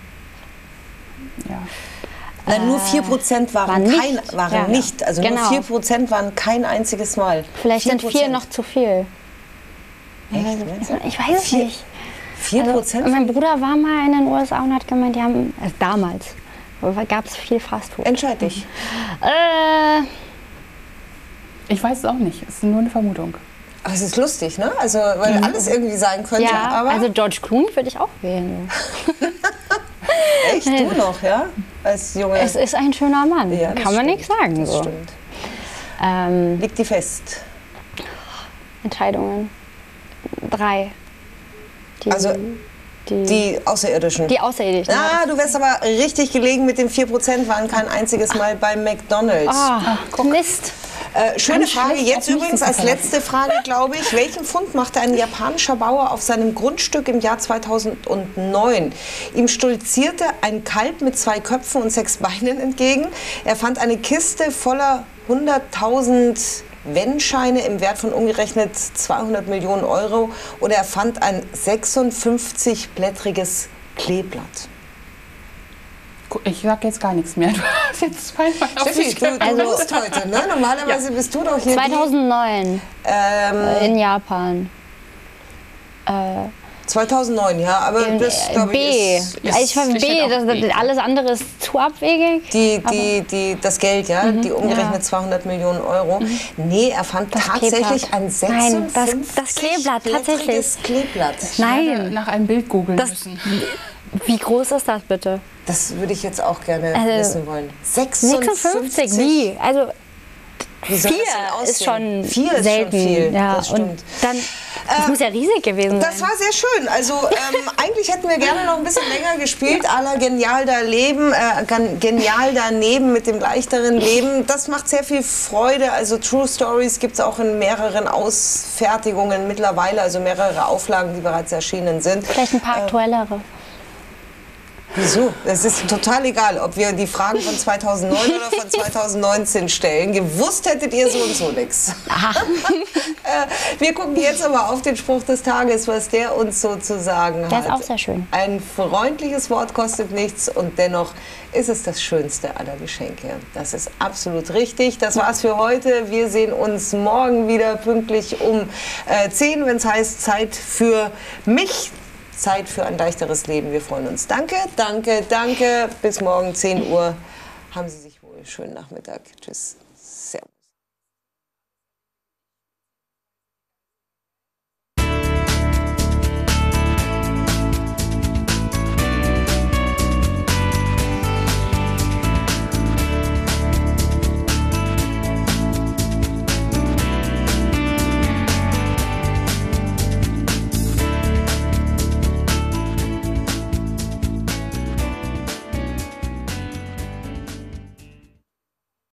Ja. Nein, nur vier Prozent waren, waren nicht. kein, waren Ja. nicht. Also nur Genau. vier Prozent waren kein einziges Mal. Vielleicht sind vier Prozent. noch zu viel. Echt, ne? Ich weiß es Vier- nicht. vier Also, Prozent? mein Bruder war mal in den U S A und hat gemeint, die haben, also damals gab es viel Fastfood. Entscheid dich. Äh, Ich weiß es auch nicht. Es ist nur eine Vermutung. Aber es ist lustig, ne? Also, weil alles irgendwie sein könnte. ja, aber also George Clooney würde ich auch wählen. echt, du noch, ja? Als Junge. Es ist ein schöner Mann, Ja, das kann man stimmt. nichts sagen. Das So. stimmt. Ähm, Liegt die fest? Entscheidungen. Drei. Die, Also, die, Die Außerirdischen. die Außerirdischen. Ah, du wärst aber richtig gelegen mit den vier Prozent, waren kein einziges Mal bei McDonald's. Ah, Mist. Äh, schöne Ganz Frage, schlecht, jetzt auf mich übrigens zu als verlassen. letzte Frage, glaube ich. Welchen Fund machte ein japanischer Bauer auf seinem Grundstück im Jahr zweitausendneun? Ihm stolzierte ein Kalb mit zwei Köpfen und sechs Beinen entgegen. Er fand eine Kiste voller hunderttausend Wenn-Scheine im Wert von umgerechnet zweihundert Millionen Euro oder er fand ein sechsundfünfzigblättriges Kleeblatt. Ich sag jetzt gar nichts mehr. Du hast jetzt zweimal auf Steffi, mich du, du Also- musst heute, ne? Normalerweise bist du doch hier zweitausendneun die... Ähm, in Japan. zweitausendneun, ja, aber In, das, äh, glaube B. ich, ist, Also ich war ich B, hätte auch das, B. alles andere ist zu abwegig. die, die, die, das Geld, ja, die umgerechnet ja. zweihundert Millionen Euro. Nee, er fand tatsächlich Kleeblatt. ein Nein, das- das Kleeblatt, sechsundfünfzigblättriges Kleeblatt. Nein, nach einem Bild googeln Das- müssen. wie groß ist das bitte? Das würde ich jetzt auch gerne Also, wissen wollen. sechsundfünfzig. sechsundfünfzig, wie? Also Wie soll Vier das denn aussehen? ist schon Vier ist selten. schon viel. Ja, das stimmt. und dann, das Ähm, muss ja riesig gewesen sein. Das war sehr schön. Also ähm, eigentlich hätten wir gerne noch ein bisschen länger gespielt. À la Genial da Leben, äh, Genial daneben mit dem leichteren Leben. Das macht sehr viel Freude. Also True Stories gibt es auch in mehreren Ausfertigungen mittlerweile, also mehrere Auflagen, die bereits erschienen sind. Vielleicht ein paar aktuellere. Wieso? Es ist total egal, ob wir die Fragen von zweitausendneun oder von zweitausendneunzehn stellen. Gewusst hättet ihr so und so nichts. Wir gucken jetzt aber auf den Spruch des Tages, was der uns so zu sagen hat. Der ist auch sehr schön. Ein freundliches Wort kostet nichts und dennoch ist es das schönste aller Geschenke. Das ist absolut richtig. Das war's für heute. Wir sehen uns morgen wieder pünktlich um äh, zehn, wenn es heißt Zeit für mich. Zeit für ein leichteres Leben. Wir freuen uns. Danke, danke, danke. Bis morgen zehn Uhr. Haben Sie sich wohl. Schönen Nachmittag. Tschüss. Servus.